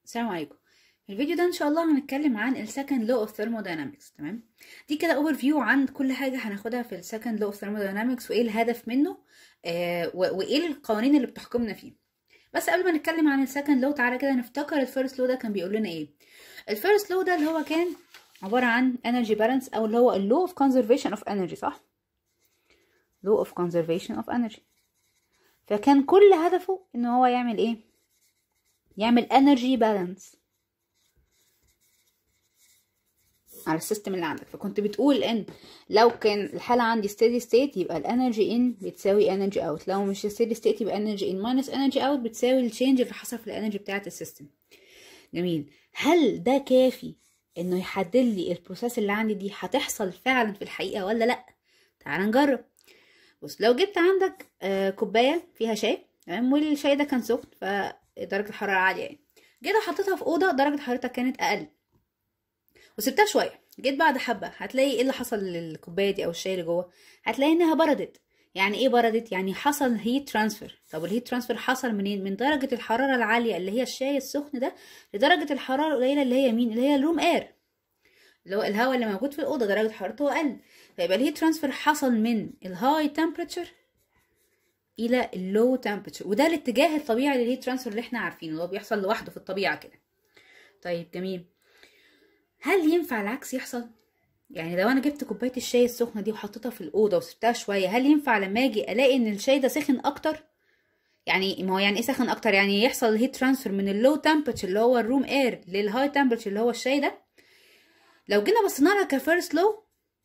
السلام عليكم. في الفيديو ده ان شاء الله هنتكلم عن السكند لو اوف ثيرموداينامكس. تمام، دي كده اوفر فيو عن كل حاجه هناخدها في السكند لو اوف ثيرموداينامكس وايه الهدف منه، وايه القوانين اللي بتحكمنا فيه. بس قبل ما نتكلم عن السكند لو تعالى كده نفتكر الفيرست لو ده كان بيقول لنا ايه. الفيرست لو ده اللي هو كان عباره عن انرجي بالانس، او اللي هو اللو اوف كونزرفيشن اوف انرجي، صح؟ لو اوف كونزرفيشن اوف انرجي. فكان كل هدفه ان هو يعمل ايه؟ يعمل انرجي بالانس على السيستم اللي عندك. فكنت بتقول ان لو كان الحاله عندي steady state يبقى الانرجي ان بتساوي انرجي اوت، لو مش steady state يبقى انرجي ان ماينس انرجي اوت بتساوي التشينج اللي حصل في الانرجي بتاعه السيستم. جميل. هل ده كافي انه يحدد لي البروسيس اللي عندي دي هتحصل فعلا في الحقيقه ولا لا؟ تعال نجرب. بص، لو جبت عندك كوبايه فيها شاي، تمام، والشاي ده كان سخن فدرجه الحراره عاليه، يعني جيت حطيتها في اوضه درجه حرارتها كانت اقل وسبتها شويه، جيت بعد حبه هتلاقي ايه اللي حصل للكوبايه دي او الشاي اللي جوه؟ هتلاقي انها بردت. يعني ايه بردت؟ يعني حصل هيت ترانسفير. طب الهيت ترانسفير حصل منين؟ من درجه الحراره العاليه اللي هي الشاي السخن ده لدرجه الحراره القليله اللي هي مين؟ اللي هي الروم اير، اللي هو الهواء اللي موجود في الاوضه درجه حرارته اقل. فيبقى الهيت ترانسفير حصل من الهاي تمبريتشر الى اللو تمبريتشر، وده الاتجاه الطبيعي للهيت ترانسفير اللي احنا عارفينه، اللي هو بيحصل لوحده في الطبيعه كده. طيب جميل. هل ينفع العكس يحصل؟ يعني لو انا جبت كوبايه الشاي السخنه دي وحطيتها في الاوضه وسبتها شويه، هل ينفع لما اجي الاقي ان الشاي ده سخن اكتر؟ يعني ما هو يعني ايه سخن اكتر؟ يعني يحصل هيت ترانسفير من اللو تمبريتشر اللي هو الروم اير للهاي تمبريتشر اللي هو الشاي ده. لو جينا بصينا لها كفيرست لو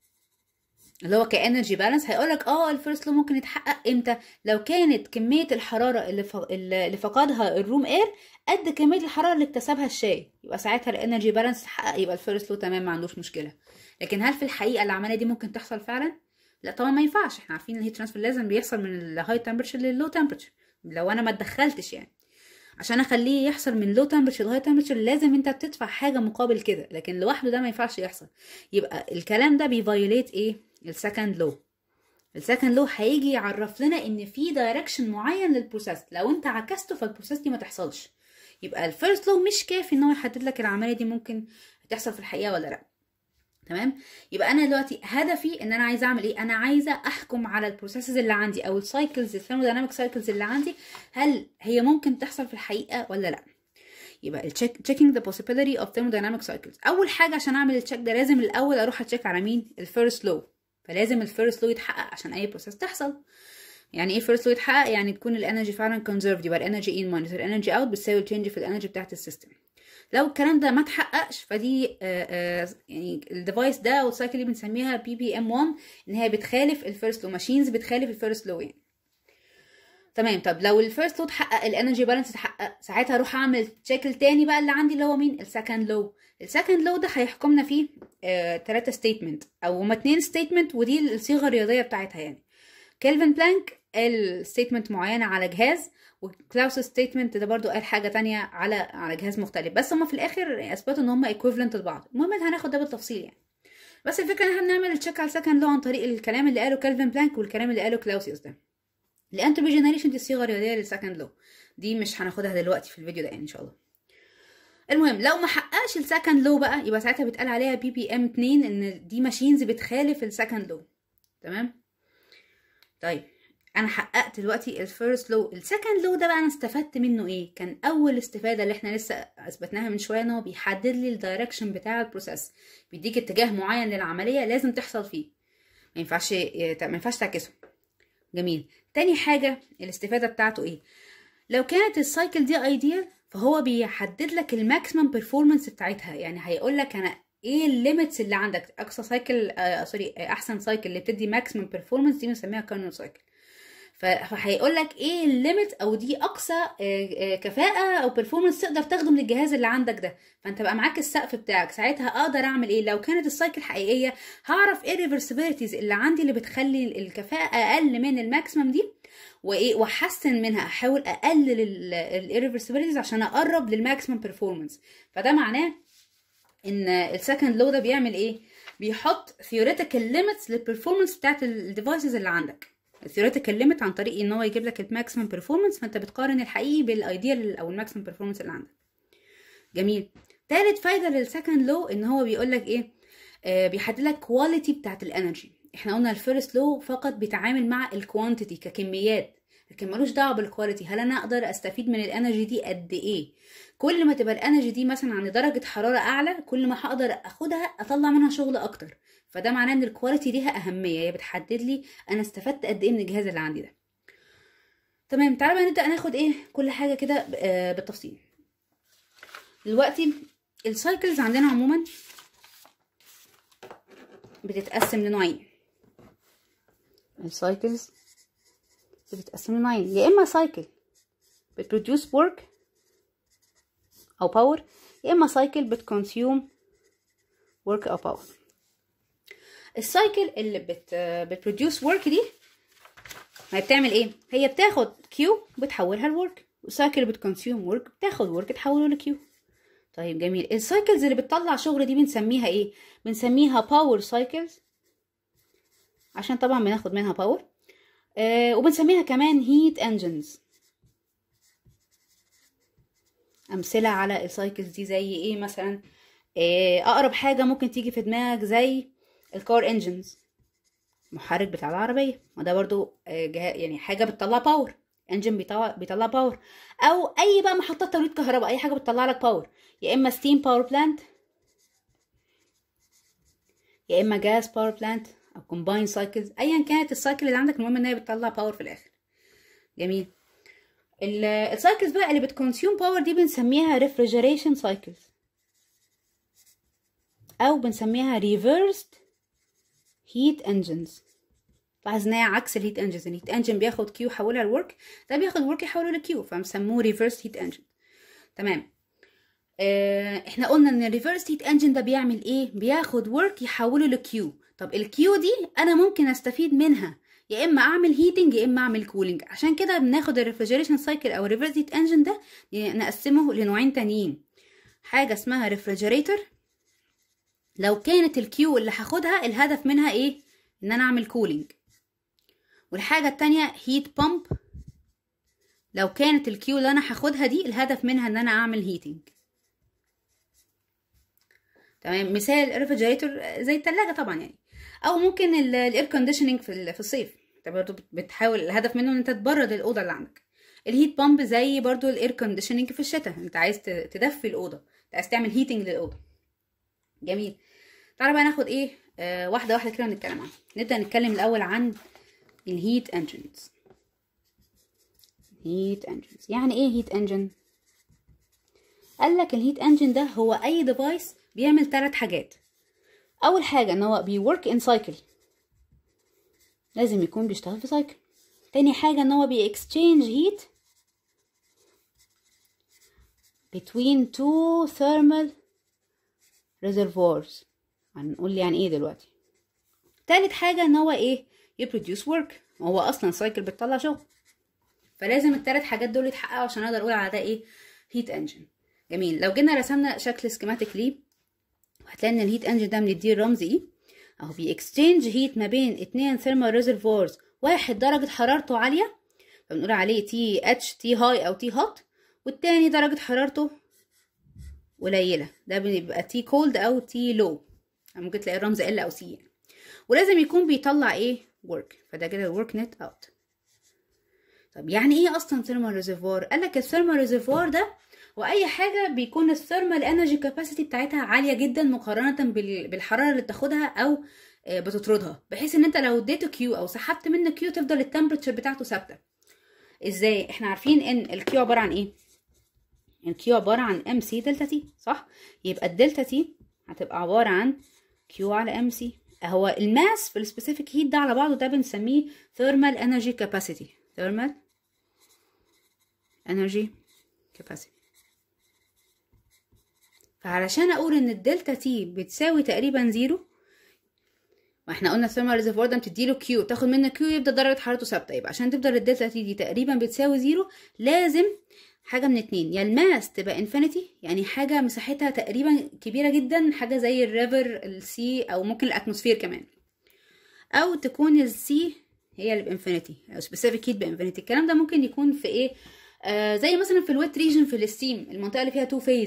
اللي هو كانرجي بالانس، هيقولك الفيرست لو ممكن يتحقق امتى؟ لو كانت كميه الحراره اللي فقدها الروم اير قد كميه الحراره اللي اكتسبها الشاي، يبقى ساعتها الانرجي بالانس اتحقق، يبقى الفيرست لو تمام، ما عندوش مشكله. لكن هل في الحقيقه العمليه دي ممكن تحصل فعلا؟ لا طبعا ما ينفعش. احنا عارفين الهيت ترانسفير لازم بيحصل من الهاي تمبرتشر لللو تمبرتشر. لو انا ما اتدخلتش يعني عشان اخليه يحصل من لو تمبرتشر لهاي تمبرتشر لازم انت بتدفع حاجه مقابل كده، لكن لوحده ده ما ينفعش يحصل. يبقى الكلام ده بيفايوليت ايه؟ السكند لو. السكند لو هيجي يعرف لنا ان في دايركشن معين للبروسيس، لو انت عكسته فالبروسيس دي ما تحصلش. يبقى الفيرست لو مش كافي ان هو يحدد لك العمليه دي ممكن تحصل في الحقيقه ولا لا. تمام. يبقى انا دلوقتي هدفي ان انا عايزه اعمل ايه؟ انا عايزه احكم على البروسيسز اللي عندي او السايكلز الثيرمودايناميك سايكلز اللي عندي، هل هي ممكن تحصل في الحقيقه ولا لا. يبقى checking the possibility of thermodynamic cycles. اول حاجه عشان اعمل التشيك ده لازم الاول اروح اتشيك على مين؟ الفيرست لو. فلازم الفيرست لو يتحقق عشان اي بروسيس تحصل. يعني ايه فيرست لو يتحقق؟ يعني تكون الانرجي فعلا كونزرفد، يبقى الانرجي ان ماينس الانرجي اوت بتساوي التشينج في الانرجي بتاعت السيستم. لو الكلام ده ما اتحققش فدي يعني الديفايس ده والسايكل اللي بنسميها PPM1 ان هي بتخالف الفيرست لو، ماشينز بتخالف الفيرست لو يعني. تمام. طب لو الفيرست لو اتحقق، الانرجي بالانس اتحقق، ساعتها اروح اعمل تشيك التاني بقى اللي عندي اللي هو مين؟ السكند لو. السكند لو ده هيحكمنا فيه 3 ستيتمنت او هما 2 ستيتمنت، ودي الصيغه الرياضيه بتاعتها. يعني كيلفن بلانك قال ستيتمنت معينه على جهاز، وكلاوس ستيتمنت ده برضو قال حاجه تانية على جهاز مختلف، بس هما في الاخر اثبتوا ان هما ايكويفالنت لبعض. المهم هناخد ده بالتفصيل يعني، بس الفكره ان احنا بنعمل تشيك على السكند لو عن طريق الكلام اللي قاله كيلفن بلانك والكلام اللي قاله كلاوسيوس ده. الانتروبي جنريشن دي صيغه رياضيه للسكند لو، دي مش هناخدها دلوقتي في الفيديو ده يعني ان شاء الله. المهم لو ما حققش السكند لو بقى، يبقى ساعتها بيتقال عليها PPM2 ان دي ماشينز بتخالف السكند لو. تمام. طيب انا حققت دلوقتي الفيرست لو. السكند لو ده بقى انا استفدت منه ايه؟ كان اول استفاده اللي احنا لسه اثبتناها من شويه ان هو بيحدد لي الدايركشن بتاع البروسيس، بيديك اتجاه معين للعمليه لازم تحصل فيه، ما ينفعش تعكسه. جميل. تاني حاجه الاستفاده بتاعته ايه؟ لو كانت السايكل دي ايديال فهو بيحدد لك الماكسيمم بيرفورمانس بتاعتها، يعني هيقول لك انا ايه الليميتس اللي عندك. اقصى سايكل احسن سايكل اللي بتدي ماكسيمم بيرفورمانس دي بنسميها كارنول سايكل. فهيقول لك ايه الليميت او دي اقصى كفاءه او بيرفورمانس تقدر تاخده من الجهاز اللي عندك ده، فانت بقى معاك السقف بتاعك. ساعتها اقدر اعمل ايه؟ لو كانت السايكل حقيقيه هعرف ايه الريفرسبيليتيز اللي عندي اللي بتخلي الكفاءه اقل من الماكسيمم دي، وايه واحسن منها، احاول اقلل الريفرسبيليتيز عشان اقرب للماكسيمم بيرفورمانس. فده معناه ان السكند لو ده بيعمل ايه؟ بيحط ثيوريتيكال ليميتس للبرفورمانس بتاعت الديفايسز اللي عندك. الثيوريتيكال ليميت عن طريق ان هو يجيب لك الماكسيمم بيرفورمانس، فانت بتقارن الحقيقي بالايديال او الماكسيمم بيرفورمانس اللي عندك. جميل. تالت فايده للسكند لو ان هو بيقول لك ايه، بيحدد لك كواليتي بتاعت الانرجي. احنا قلنا الفيرست لو فقط بيتعامل مع الكوانتيتي ككميات، لكن ملوش دعوه بالكواليتي. هل انا اقدر استفيد من الانرجي دي قد ايه؟ كل ما تبقى الانرجي دي مثلا عند درجه حراره اعلى، كل ما هقدر اخدها اطلع منها شغل اكتر. فده معناه ان الكواليتي ليها اهميه، هي بتحدد لي انا استفدت قد ايه من الجهاز اللي عندي ده. تمام، تعالى بقى نبدا ناخد ايه كل حاجه كده بالتفصيل. دلوقتي السايكلز عندنا عموما بتتقسم لنوعين. السايكلز بتتقسم لنوعين، يا اما سايكل بتبروديوس ورك او باور، يا اما سايكل بتكونسيوم ورك او باور. السايكل اللي بتبروديوس ورك دي هي بتعمل ايه؟ هي بتاخد كيو بتحولها لورك، والسايكل بتكونسيوم ورك بتاخد ورك تحوله لكيو. طيب جميل. السايكلز اللي بتطلع شغل دي بنسميها ايه؟ بنسميها باور سايكلز، عشان طبعا بناخد منها باور. وبنسميها كمان هيت انجنز. امثله على السايكلز دي زي ايه مثلا؟ اقرب حاجه ممكن تيجي في دماغك زي الكار انجنز، محرك بتاع العربيه، وده برضو يعني حاجه بتطلع باور، انجن بيطلع باور. او اي بقى محطات توليد كهرباء، اي حاجه بتطلع لك باور، يا اما ستيم باور بلانت، يا اما جاز باور بلانت، او كومباين سايكلز. ايا كانت السايكل اللي عندك، المهم ان هي بتطلع باور في الاخر. جميل. السايكلز بقى اللي بتكونسيوم باور دي بنسميها ريفريجريشن سايكلز، او بنسميها ريفيرسد هيت انجنز. لاحظ ان هي عكس الهيت انجنز. الهيت انجن بياخد كيو يحولها لورك، ده بياخد ورك يحوله لكيو، فبنسموه ريفيرس هيت انجن. تمام. احنا قلنا ان الريفيرس هيت انجن ده بيعمل ايه؟ بياخد ورك يحوله لكيو. طب الكيو دي انا ممكن استفيد منها يا اما اعمل هيتنج يا اما اعمل كولينج. عشان كده بناخد الريفريجريشن سايكل او الريفيرس هيت انجن ده نقسمه لنوعين تانيين. حاجه اسمها ريفريجريتور، لو كانت الكيو اللي هاخدها الهدف منها ايه؟ ان انا اعمل كولينج. والحاجه التانية هيت بامب، لو كانت الكيو اللي انا هاخدها دي الهدف منها ان انا اعمل هيتنج. تمام. مثال ريفريجريتور زي التلاجة طبعا يعني، او ممكن الاير كونديشننج في الصيف، انت برضو بتحاول الهدف منه ان انت تبرد الاوضه اللي عندك. الهيت بامب زي برضو الاير كونديشننج في الشتاء، انت عايز تدفي الاوضه، انت عايز تعمل هيتنج للاوضه. جميل. تعالى بقى ناخد ايه واحده واحده كده ونتكلم عنها. نبدا نتكلم الاول عن الهيت انجنز. هيت انجنز يعني ايه هيت انجن؟ قال لك الهيت انجن ده هو اي ديفايس بيعمل 3 حاجات. اول حاجه ان هو بيورك ان سايكل، لازم يكون بيشتغل في سايكل. تاني حاجه ان هو بيكسشينج هيت between two thermal reservoirs. هنقول يعني ايه دلوقتي. تالت حاجه ان هو ايه؟ يبروديوس ورك، هو اصلا سايكل بتطلع شغل، فلازم ال3 حاجات دول يتحققوا عشان اقدر اقول على ده ايه؟ هيت انجن. جميل. لو جينا رسمنا شكل سكيماتيك ليه، هتلاقي ان الهيت انجن ده بنديه الرمز ايه اهو. بيكستشينج هيت ما بين 2 ثيرمال ريزرفوارز، واحد درجه حرارته عاليه فبنقول عليه تي اتش، تي هاي او تي هوت، والتاني درجه حرارته قليله، ده بيبقى تي كولد او تي لو، ممكن تلاقي الرمز ال او سي يعني. ولازم يكون بيطلع ايه؟ ورك، فده كده الورك نت اوت. طب يعني ايه اصلا ثيرمال ريزرفوار؟ قالك الثيرمال ريزرفوار ده واي حاجه بيكون الثيرمال انرجي كاباسيتي بتاعتها عاليه جدا مقارنه بالحراره اللي بتاخدها او بتطردها، بحيث ان انت لو اديته كيو او سحبت منه كيو تفضل التمبرتشر بتاعته ثابته. ازاي؟ احنا عارفين ان الكيو عباره عن ايه؟ الكيو عباره عن ام سي دلتا تي، صح؟ يبقى الدلتا تي هتبقى عباره عن كيو على ام سي. هو الماس في السبيسيفيك هيت ده على بعضه ده بنسميه ثيرمال انرجي كاباسيتي، ثيرمال انرجي كاباسيتي. فعلشان اقول ان الدلتا تي بتساوي تقريبا 0، واحنا قلنا الثيرمال ريزرفوار ده بتديله كيو، تاخد منه كيو يبدا درجه حرارته ثابته، يبقى عشان تفضل الدلتا تي دي تقريبا بتساوي 0 لازم حاجه من اتنين: يا الماس تبقى انفينيتي، يعني حاجه مساحتها تقريبا كبيره جدا، حاجه زي الريفر السي او ممكن الاتموسفير كمان، او تكون السي هي اللي بانفينيتي او سبيسيفيك هيت بانفينيتي. الكلام ده ممكن يكون في ايه؟ زي مثلا في الويت ريجن في الستيم، المنطقه اللي فيها 2 فيز،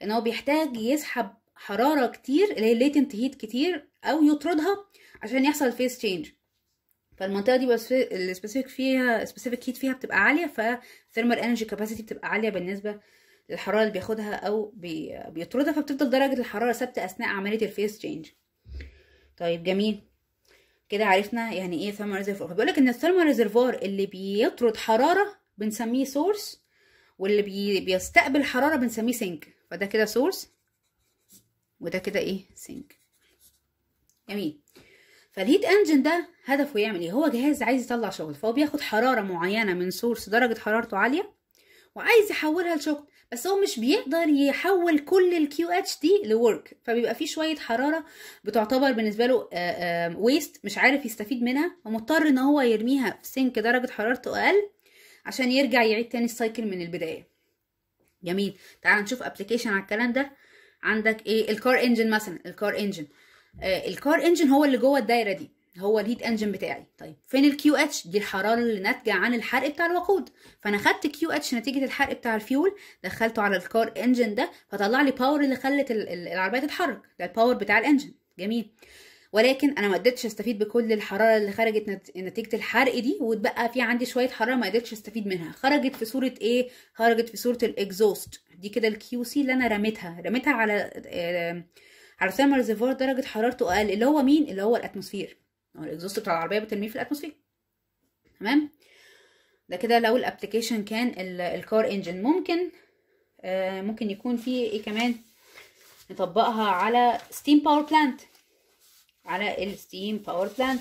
ان هو بيحتاج يسحب حراره كتير اللي هي latent heat كتير او يطردها عشان يحصل phase change. فالمنطقه دي بس السبيسيفيك فيها سبيسيفيك هيت فيها بتبقى عاليه، فالثيرمال انرجي كاباسيتي بتبقى عاليه بالنسبه للحراره اللي بياخدها او بيطردها، فبتفضل درجه الحراره ثابته اثناء عمليه الفيز تشينج. طيب جميل، كده عرفنا يعني ايه ثيرمال ريزرفوار. فبيقول لك ان الثيرمال ريزرفوار اللي بيطرد حراره بنسميه سورس، واللي بيستقبل حراره بنسميه سينك. فده كده سورس وده كده ايه سينك. جميل. فالهيت انجن ده هدفه يعمل ايه؟ هو جهاز عايز يطلع شغل، فهو بياخد حراره معينه من سورس درجه حرارته عاليه وعايز يحولها لشغل، بس هو مش بيقدر يحول كل الكيو اتش دي لورك، فبيبقى فيه شويه حراره بتعتبر بالنسبه له ويست مش عارف يستفيد منها، ومضطر ان هو يرميها في سينك درجه حرارته اقل عشان يرجع يعيد تاني السايكل من البدايه. جميل. تعال نشوف ابلكيشن على الكلام ده. عندك ايه؟ الكار انجن مثلا. الكار انجن هو اللي جوه الدايره دي، هو الهيت انجن بتاعي. طيب فين الكيو اتش؟ دي الحراره اللي ناتجه عن الحرق بتاع الوقود، فانا خدت كيو اتش نتيجه الحرق بتاع الفيول دخلته على الكار انجن ده، فطلع لي باور اللي خلت العربيه تتحرك، ده الباور بتاع الانجن. جميل. ولكن انا ما قدرتش استفيد بكل الحراره اللي خرجت نتيجه الحرق دي، واتبقى في عندي شويه حراره ما قدرتش استفيد منها. خرجت في صوره ايه؟ خرجت في صوره الاكزوست. دي كده الكيو سي اللي انا رميتها على ثيرمال ريزرفوار درجه حرارته اقل، اللي هو مين؟ اللي هو الاتموسفير. هو الاكزوست بتاع العربيه بترميه في الاتموسفير. تمام. ده كده لو الابلكيشن كان الكار انجن. ممكن يكون في ايه كمان؟ نطبقها على ستيم باور بلانت. على الستيم باور بلانت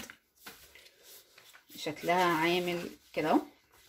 شكلها عامل كده اهو.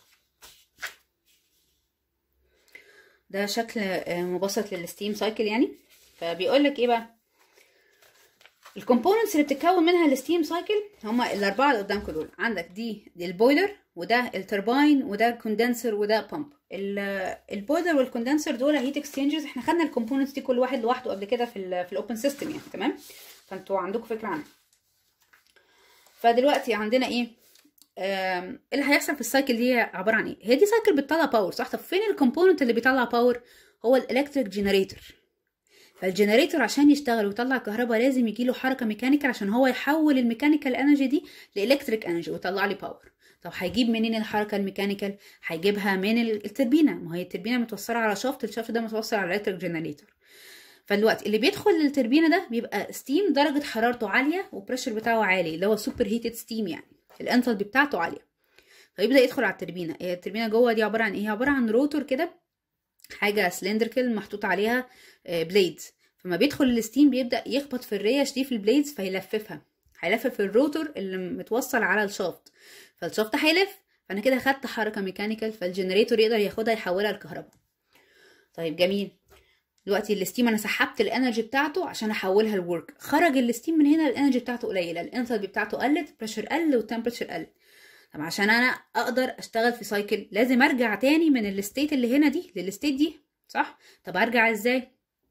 ده شكل مبسط للستيم سايكل يعني. فبيقول لك ايه بقى؟ الكومبوننتس اللي بتتكون منها الستيم سايكل هما الاربعه اللي قدامكم دول. عندك دي البويلر، وده الترباين، وده الكوندنسر، وده بامب. البويلر والكوندنسر دول هيت اكسشينجرز. احنا خدنا الكومبوننتس دي كل واحد لوحده قبل كده في الاوبن سيستم يعني. تمام. فانتوا عندكم فكره عنها. فدلوقتي عندنا ايه اللي هيحصل في السايكل دي؟ عباره عن ايه؟ هي دي سايكل بتطلع باور صح؟ طب فين الكومبوننت اللي بيطلع باور؟ هو الالكتريك جنريتور. فالجنريتور عشان يشتغل ويطلع كهرباء لازم يجيله حركه ميكانيكال عشان هو يحول الميكانيكال انرجي دي لالكتريك انرجي ويطلع لي باور. طب هيجيب منين الحركه الميكانيكال؟ هيجيبها من التربينه. ما هي التربينه متوصله على شافت، الشافت ده متوصل على الالكتريك جنريتور. فالوقت اللي بيدخل للتربينه ده بيبقى ستيم درجه حرارته عاليه وبريشر بتاعه عالي، اللي هو سوبر هيتد ستيم يعني، الانتالبي بتاعته عاليه. فيبدا يدخل على التربينه. هي التربينه جوه دي عباره عن ايه؟ عباره عن روتور كده، حاجه سلندركل محطوط عليها بليدز. فما بيدخل الستيم بيبدا يخبط في الريش دي في البليدز فيلففها، هيلفف الروتور اللي متوصل على الشافت، فالشافت هيلف. فانا كده خدت حركه ميكانيكال، فالجنريتور يقدر ياخدها يحولها لكهرباء. طيب جميل. دلوقتي الستيم انا سحبت الانرجي بتاعته عشان احولها لورك. خرج الستيم من هنا الانرجي بتاعته قليله، الانثالبي بتاعته قلت، بريشر قل والتمبريتشر قل. طب عشان انا اقدر اشتغل في سايكل لازم ارجع تاني من الستيت اللي هنا دي للستيت دي صح؟ طب ارجع ازاي؟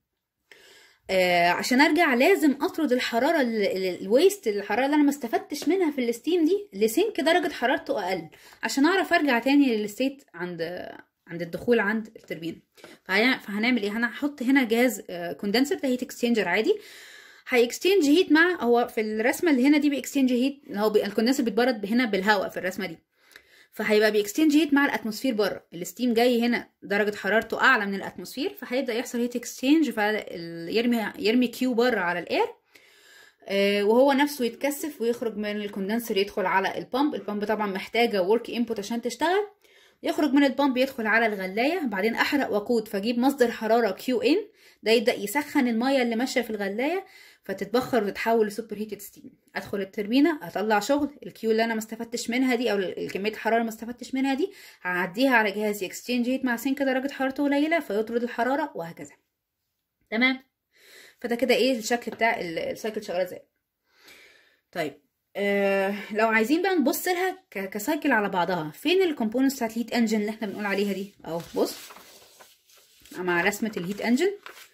عشان ارجع لازم اطرد الحراره الويست، الحراره اللي انا ما استفدتش منها في الستيم دي لسينك درجه حرارته اقل، عشان اعرف ارجع تاني للستيت عند الدخول عند التربين. فهنعمل ايه؟ هنحط هنا جهاز كوندنسر، ده هيت اكسشينجر عادي، هيكستشينج هيت مع، هو في الرسمه اللي هنا دي بيكستشينج هيت، هو الكوندنسر بيتبرد هنا بالهواء في الرسمه دي، فهيبقى بيكستشينج هيت مع الاتموسفير بره. الستيم جاي هنا درجه حرارته اعلى من الاتموسفير، فهيبدا يحصل هيت اكستشينج، فيرمي كيو بره على الاير، وهو نفسه يتكثف ويخرج من الكوندنسر يدخل على البامب طبعا محتاجه ورك انبوت عشان تشتغل، يخرج من البامب يدخل على الغلايه، بعدين احرق وقود فاجيب مصدر حراره كيو ان، ده يبدا يسخن الميه اللي ماشيه في الغلايه فتتبخر وتتحول لسوبر هيتد ستيم. ادخل التربينه اطلع شغل، الكيو اللي انا ما استفدتش منها دي او كميه الحراره اللي ما استفدتش منها دي هعديها على جهاز اكستشينج هيت مع سينك درجه حرارته قليله فيطرد الحراره وهكذا. تمام. فده كده ايه الشكل بتاع السايكل شغاله ازاي. طيب لو عايزين بقى نبص لها كسايكل على بعضها، فين الكومبوننتس بتاعت الهيت انجن اللي احنا بنقول عليها دي؟ اهو بص مع رسمه الهيت انجن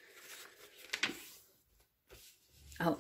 اهو،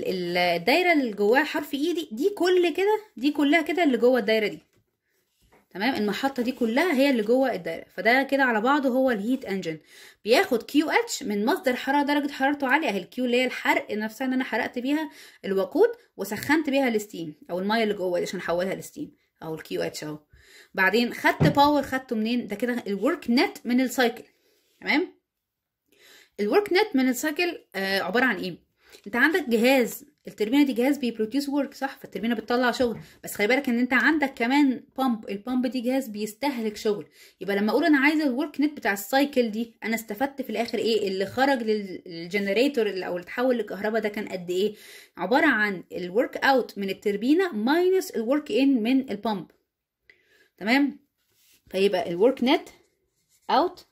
الدايره اللي جواها حرف اي دي كلها كده اللي جوه الدايره دي. تمام. المحطه دي كلها هي اللي جوه الدايره. فده كده على بعضه هو الهيت انجن. بياخد كيو اتش من مصدر حراره درجه حرارته عاليه، اهي الكيو اللي هي الحرق نفسها، ان انا حرقت بيها الوقود وسخنت بيها الستيم او الميه اللي جوه دي عشان احولها لستيم، او الكيو اتش اهو. بعدين خدت باور، خدته منين؟ ده كده الورك نت من السايكل. تمام. الورك نت من السايكل عباره عن ايه؟ انت عندك جهاز، التربينه دي جهاز بيبروديوس ورك، صح؟ فالتربينه بتطلع شغل، بس خلي بالك ان انت عندك كمان بامب، البامب دي جهاز بيستهلك شغل. يبقى لما اقول انا عايزه الورك نت بتاع السايكل دي، انا استفدت في الاخر ايه؟ اللي خرج للجنريتور او اللي اتحول للكهرباء ده كان قد ايه؟ عباره عن الورك اوت من التربينه ماينس الورك ان من البامب. تمام. فيبقى الورك نت اوت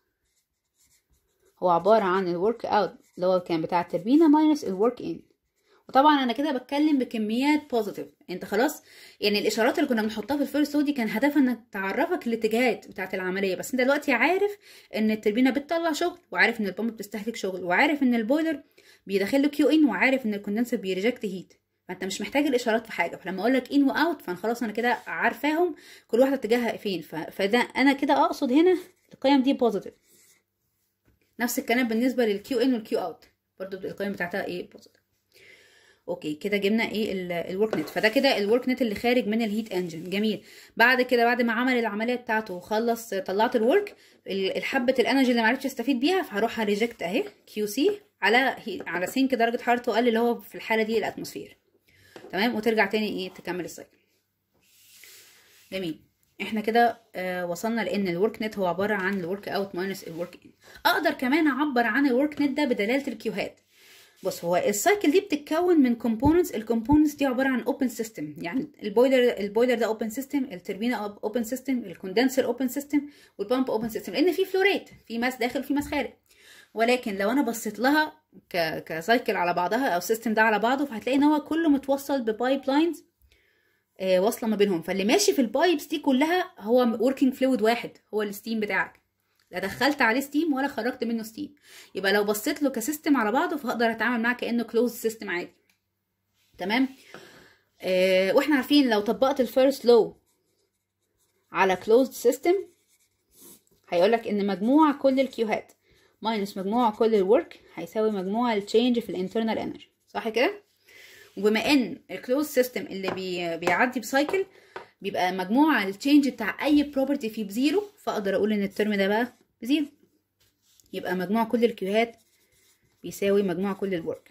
هو عباره عن الورك اوت اللي هو كان بتاع التربينه ماينس الورك ان. وطبعا انا كده بتكلم بكميات بوزيتيف. انت خلاص يعني الاشارات اللي كنا بنحطها في الفيرست لو دي كان هدفها انك تعرفك الاتجاهات بتاعه العمليه، بس انت دلوقتي عارف ان التربينه بتطلع شغل، وعارف ان البامب بتستهلك شغل، وعارف ان البويلر بيدخل له كيو ان، وعارف ان الكوندنسر بيريجكت هيت. فانت مش محتاج الاشارات في حاجه. فلما اقول لك ان واوت فانا خلاص انا كده عارفاهم كل واحده اتجاهها فين. فده انا كده اقصد هنا القيم دي بوزيتيف. نفس الكلام بالنسبه للكيو ان والكيو اوت، برضو القيم بتاعتها ايه؟ بوزيتيف. اوكي كده جبنا ايه؟ الورك نت. فده كده الورك نت اللي خارج من الهيت انجن. جميل. بعد كده بعد ما عمل العمليه بتاعته وخلص طلعت الورك، الحبه الانرجي اللي ما عرفتش استفيد بيها فهروح اريجكت اهي كيو سي على سينك درجه حرارته اقل اللي هو في الحاله دي الاتموسفير. تمام. وترجع تاني ايه؟ تكمل السايكل. جميل. احنا كده وصلنا لان الورك نت هو عباره عن الورك اوت ماينس الورك ان. اقدر كمان اعبر عن الورك نت ده بدلاله الكيوهات. بص، هو السايكل دي بتتكون من كومبوننتس، الكومبوننتس دي عباره عن اوبن سيستم. يعني البويلر ده اوبن سيستم، التربينه اوبن سيستم، الكوندنسر اوبن سيستم، والبامب اوبن سيستم، لان في فلوريت، في ماس داخل وفي ماس خارج. ولكن لو انا بصيت لها كسايكل على بعضها او السيستم ده على بعضه، فهتلاقي ان هو كله متوصل ببايب لاينز واصله ما بينهم. فاللي ماشي في البايبس دي كلها هو وركينج فلويد واحد، هو الستيم بتاعك. لا دخلت عليه ستيم ولا خرجت منه ستيم. يبقى لو بصيت له كسيستم على بعضه فهقدر اتعامل معاه كانه كلوز سيستم عادي. تمام. واحنا عارفين لو طبقت الفيرست لو على كلوزد سيستم هيقولك ان مجموع كل الكيوهات ماينس مجموع كل الورك هيساوي مجموع التشينج في الانترنال انرجي، صح كده؟ وبما ان الكلوز سيستم اللي بيعدي بسايكل بيبقى مجموع التشينج بتاع اي بروبرتي فيه بزيرو، فاقدر اقول ان الترم ده بقى بزيرو. يبقى مجموع كل الكيوهات بيساوي مجموع كل الورك.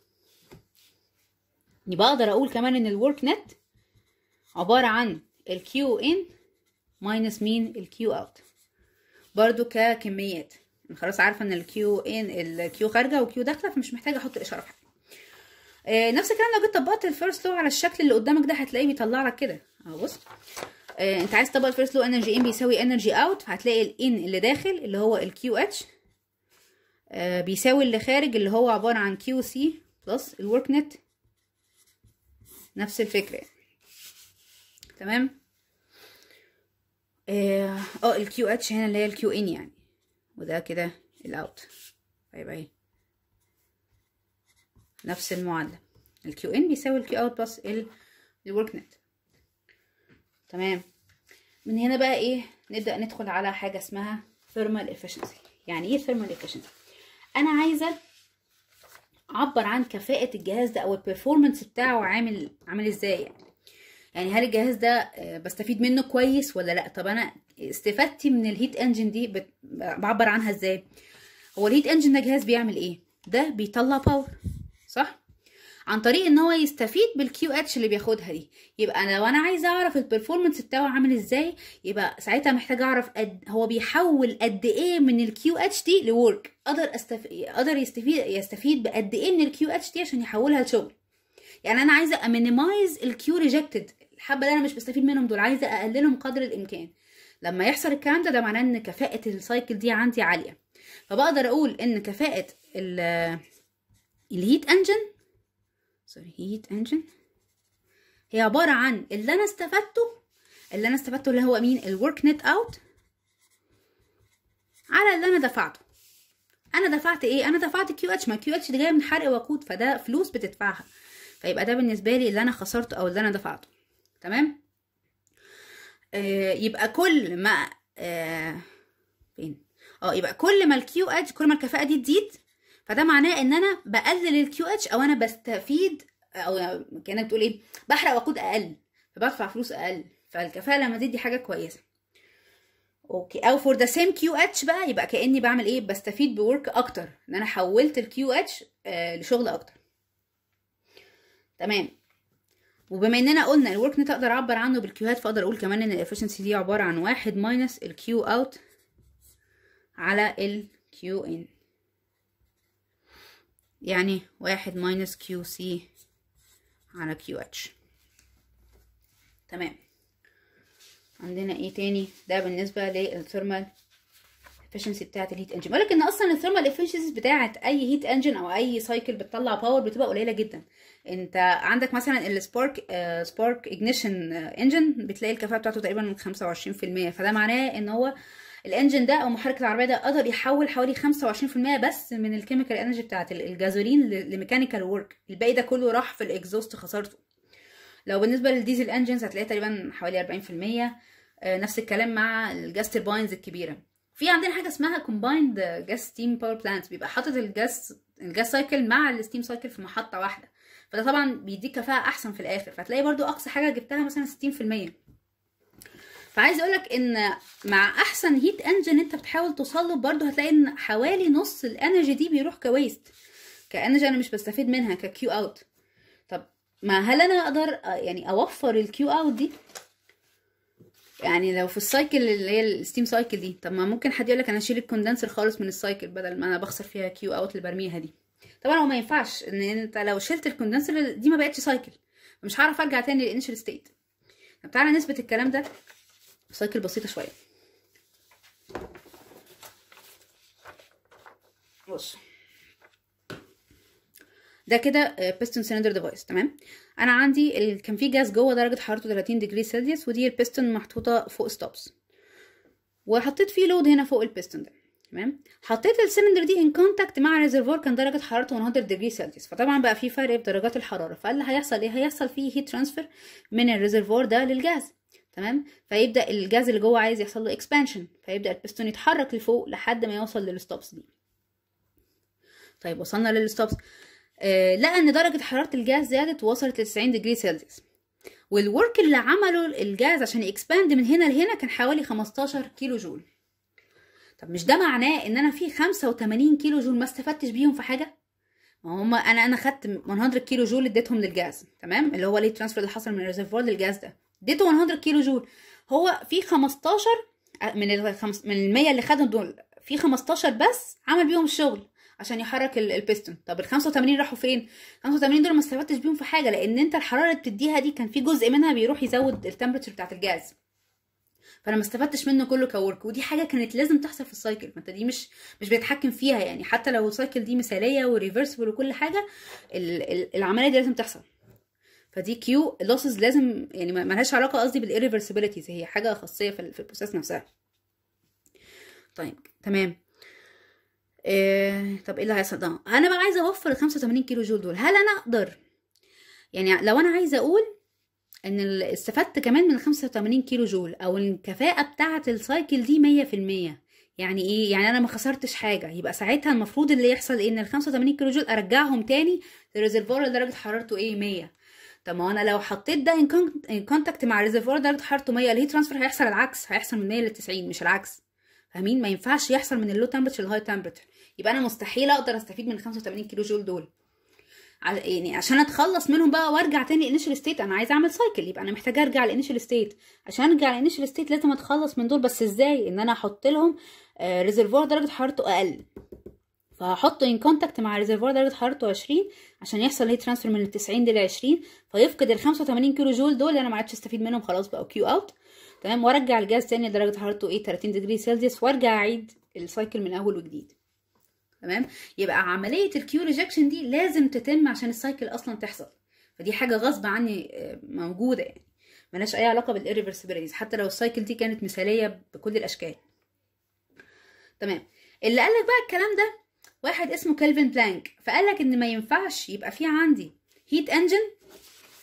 يبقى اقدر اقول كمان ان الورك نت عباره عن الكيو ان ماينس مين؟ الكيو اوت. برضو ككميات انا خلاص عارفه ان الكيو خارجه والكيو داخله، فمش محتاجه احط الاشاره في حاجه. نفس الكلام لو جيت طبقت الفيرست لو على الشكل اللي قدامك ده هتلاقيه بيطلع لك كده اهو. بص، انت عايز تطبق الفيرست لو انرجي ان بيساوي انرجي اوت، فهتلاقي الان اللي داخل اللي هو الكيو اتش بيساوي اللي خارج اللي هو عباره عن كيو سي بلس الورك نت. نفس الفكره. تمام. الكيو اتش هنا اللي هي الكيو ان يعني، وده كده الاوت. هيبقى ايه؟ نفس المعادله، الكيو ان بيساوي الكيو اوت بلس الورك نت. تمام. من هنا بقى ايه؟ نبدا ندخل على حاجه اسمها ثيرمال افشنسي. يعني ايه ثيرمال افشنسي؟ انا عايزه اعبر عن كفاءه الجهاز ده او البرفورمانس بتاعه عامل ازاي. يعني هل الجهاز ده بستفيد منه كويس ولا لا؟ طب انا استفادتي من الهيت انجن دي بعبر عنها ازاي؟ هو الهيت انجن ده جهاز بيعمل ايه؟ ده بيطلع باور، صح؟ عن طريق ان هو يستفيد بالكيو اتش اللي بياخدها دي. يبقى انا لو انا عايزه اعرف البرفورمانس بتاعه عامل ازاي، يبقى ساعتها محتاجه اعرف هو بيحول قد ايه من الكيو اتش دي لورك. قدر يستفيد بقد ايه من الكيو اتش دي عشان يحولها لشغل. يعني انا عايزه امينيمايز الكيو ريجكتد، الحبه اللي انا مش بستفيد منهم دول عايزه اقللهم قدر الامكان. لما يحصل الكلام ده معناه ان كفاءه السايكل دي عندي عاليه. فبقدر اقول ان كفاءه الهيت انجن هي عباره عن اللي انا استفدته اللي هو مين؟ الورك نت اوت على اللي انا دفعته. انا دفعت ايه؟ انا دفعت كيو اتش. ما كيو اتش دي جايه من حرق وقود، فده فلوس بتدفعها، فيبقى ده بالنسبه لي اللي انا خسرته او اللي انا دفعته. تمام. يبقى كل ما فين يبقى كل ما الكيو اتش، كل ما الكفاءه دي تزيد، فده معناه ان انا بقلل الكيو اتش، او انا بستفيد، او كانك بتقول ايه، بحرق وقود اقل فبدفع فلوس اقل، فالكفاءه لما تزيد دي حاجه كويسه. اوكي. او فور ذا سيم كيو اتش بقى، يبقى كاني بعمل ايه، بستفيد بورك اكتر، ان انا حولت الكيو اتش لشغل اكتر. تمام. وبما اننا قلنا الورك نت اقدر اعبر عنه بالكيوهات، فاقدر اقول كمان ان الافشنسي دي عباره عن 1 ماينس الكيو اوت على الكيو ان، يعني 1 ماينس كيو سي على كيو اتش. تمام. عندنا ايه تاني؟ ده بالنسبه للثيرمال efficiency بتاعت الهيت انجن. بقولك ان اصلا الثيرمال efficiency بتاعت اي هيت انجن او اي سايكل بتطلع باور بتبقى قليله جدا. انت عندك مثلا سبارك اجنيشن انجن، بتلاقي الكفاءه بتاعته تقريبا 25%، فده معناه ان هو الانجن ده او محرك العربيه ده قدر يحول حوالي 25% بس من الكيميكال انرجي بتاعت الجازولين لميكانيكال ورك، الباقي ده كله راح في الاكزوست خسارته. لو بالنسبه للديزل انجنز هتلاقي تقريبا حوالي 40%. نفس الكلام مع الجاس ترباينز الكبيره. في عندنا حاجه اسمها كومبايند جاس ستيم باور بلانت، بيبقى حاطط الجاس سايكل مع الستيم سايكل في محطه واحده، فده طبعا بيديك كفاءه احسن في الاخر، فتلاقي برضو اقصى حاجه جبتها مثلا 60%. فعايز اقولك ان مع احسن هيت انجن انت بتحاول توصله برضو هتلاقي ان حوالي نص الانرجي دي بيروح كويست، كانرجي انا مش بستفيد منها ككيو اوت. طب ما هل انا اقدر يعني اوفر الكيو اوت دي؟ يعني لو في السايكل اللي هي الستيم سايكل دي، طب ما ممكن حد يقولك انا اشيل الكوندنسر خالص من السايكل بدل ما انا بخسر فيها كيو اوت اللي برميها دي. طبعا هو ما ينفعش، ان انت لو شلت الكوندنسر دي ما بقتش سايكل، مش هعرف ارجع تاني للانيشال ستيت. طب تعالى نثبت الكلام ده سايكل بسيطه شويه. بص ده كده بيستون سيلندر ديفايس. تمام. انا عندي كان في جاز جوه درجه حرارته 30 ديجري سيلسيوس، ودي البيستون محطوطه فوق ستوبس، وحطيت فيه لود هنا فوق البيستون ده. تمام. حطيت السلندر دي ان كونتاكت مع ريزرفوار كان درجه حرارته 100 ديجري سيلسيوس، فطبعا بقى في فرق في درجات الحراره، فاللي هيحصل ايه؟ هيحصل فيه هيت ترانسفير من الريزرفوار ده للجاز. تمام. فيبدا الجاز اللي جوه عايز يحصل له اكسبانشن، فيبدا البيستون يتحرك لفوق لحد ما يوصل للستوبس دي. طيب وصلنا للستوبس، لقى ان درجه حراره الجاز زادت ووصلت ل 90 ديجري سيلسيوس، والورك اللي عمله الجاز عشان يكسباند من هنا لهنا كان حوالي 15 كيلو جول. طب مش ده معناه ان انا في 85 كيلو جول ما استفدتش بيهم في حاجه؟ ما هم انا خدت 100 كيلو جول اديتهم للجاز، تمام، اللي هو ليه ترانسفير اللي حصل من الريزرفوار للجاز ده، اديته 100 كيلو جول. هو في 15 من ال 100 اللي خدهم دول، في 15 بس عمل بيهم الشغل عشان يحرك البيستون. طب ال 85 راحوا فين؟ 85 دول ما استفدتش بيهم في حاجه، لان انت الحراره اللي بتديها دي كان في جزء منها بيروح يزود التمبرتشر بتاعت الجاز، فانا ما استفدتش منه كله كورك، ودي حاجه كانت لازم تحصل في السايكل، فانت دي مش بتتحكم فيها يعني، حتى لو السايكل دي مثاليه وريفرسبل وكل حاجه، العمليه دي لازم تحصل. فدي كيو لوسز لازم يعني ما لهاش علاقه قصدي بالirreversibilities، هي حاجه خاصيه في البروسيس نفسها. طيب تمام. طب ايه اللي هيحصل ده؟ انا بقى عايزه اوفر ال 85 كيلو جول دول، هل انا اقدر يعني لو انا عايزه اقول ان استفدت كمان من 85 كيلو جول او الكفاءه بتاعه السايكل دي 100%، يعني ايه؟ يعني انا ما خسرتش حاجه، يبقى ساعتها المفروض اللي يحصل ان ال 85 كيلو جول ارجعهم تاني للريزرفوار لدرجه حرارته ايه 100. طب ما انا لو حطيت ده ان كونتاكت مع الريزرفوار درجه حرارته 100، الهيت ترانسفير هيحصل العكس، هيحصل من 100 ل 90 مش العكس. فاهمين؟ ما ينفعش يحصل من اللو تمبرتشر للهاي تمبرتشر، يبقى انا مستحيل اقدر استفيد من 85 كيلو جول دول. يعني عشان اتخلص منهم بقى وارجع تاني الانيشال ستيت، انا عايزه اعمل سايكل، يبقى انا محتاجه ارجع الانيشال ستيت. عشان ارجع الانيشال ستيت لازم اتخلص من دول، بس ازاي؟ ان انا احط لهم ريزرفوار درجه حرارته اقل، فهحطه ان كونتاكت مع ريزرفوار درجه حرارته 20 عشان يحصل هيت ترانسفير من ال 90 دي ل 20، فيفقد ال 85 كيلو جول دول انا ما عادش استفيد منهم، خلاص بقوا كيو اوت. تمام. وارجع الجاز تاني لدرجه حرارته ايه 30 ديجري سيلسيوس، وارجع اعيد السايكل من اول وجديد. تمام. يبقى عمليه الكيو ريجكشن دي لازم تتم عشان السايكل اصلا تحصل، فدي حاجه غصب عني موجوده يعني، ملهاش اي علاقه بالirreversibilities حتى لو السايكل دي كانت مثاليه بكل الاشكال. تمام. اللي قالك بقى الكلام ده واحد اسمه كالفين بلانك، فقالك ان ما ينفعش يبقى في عندي هيت انجن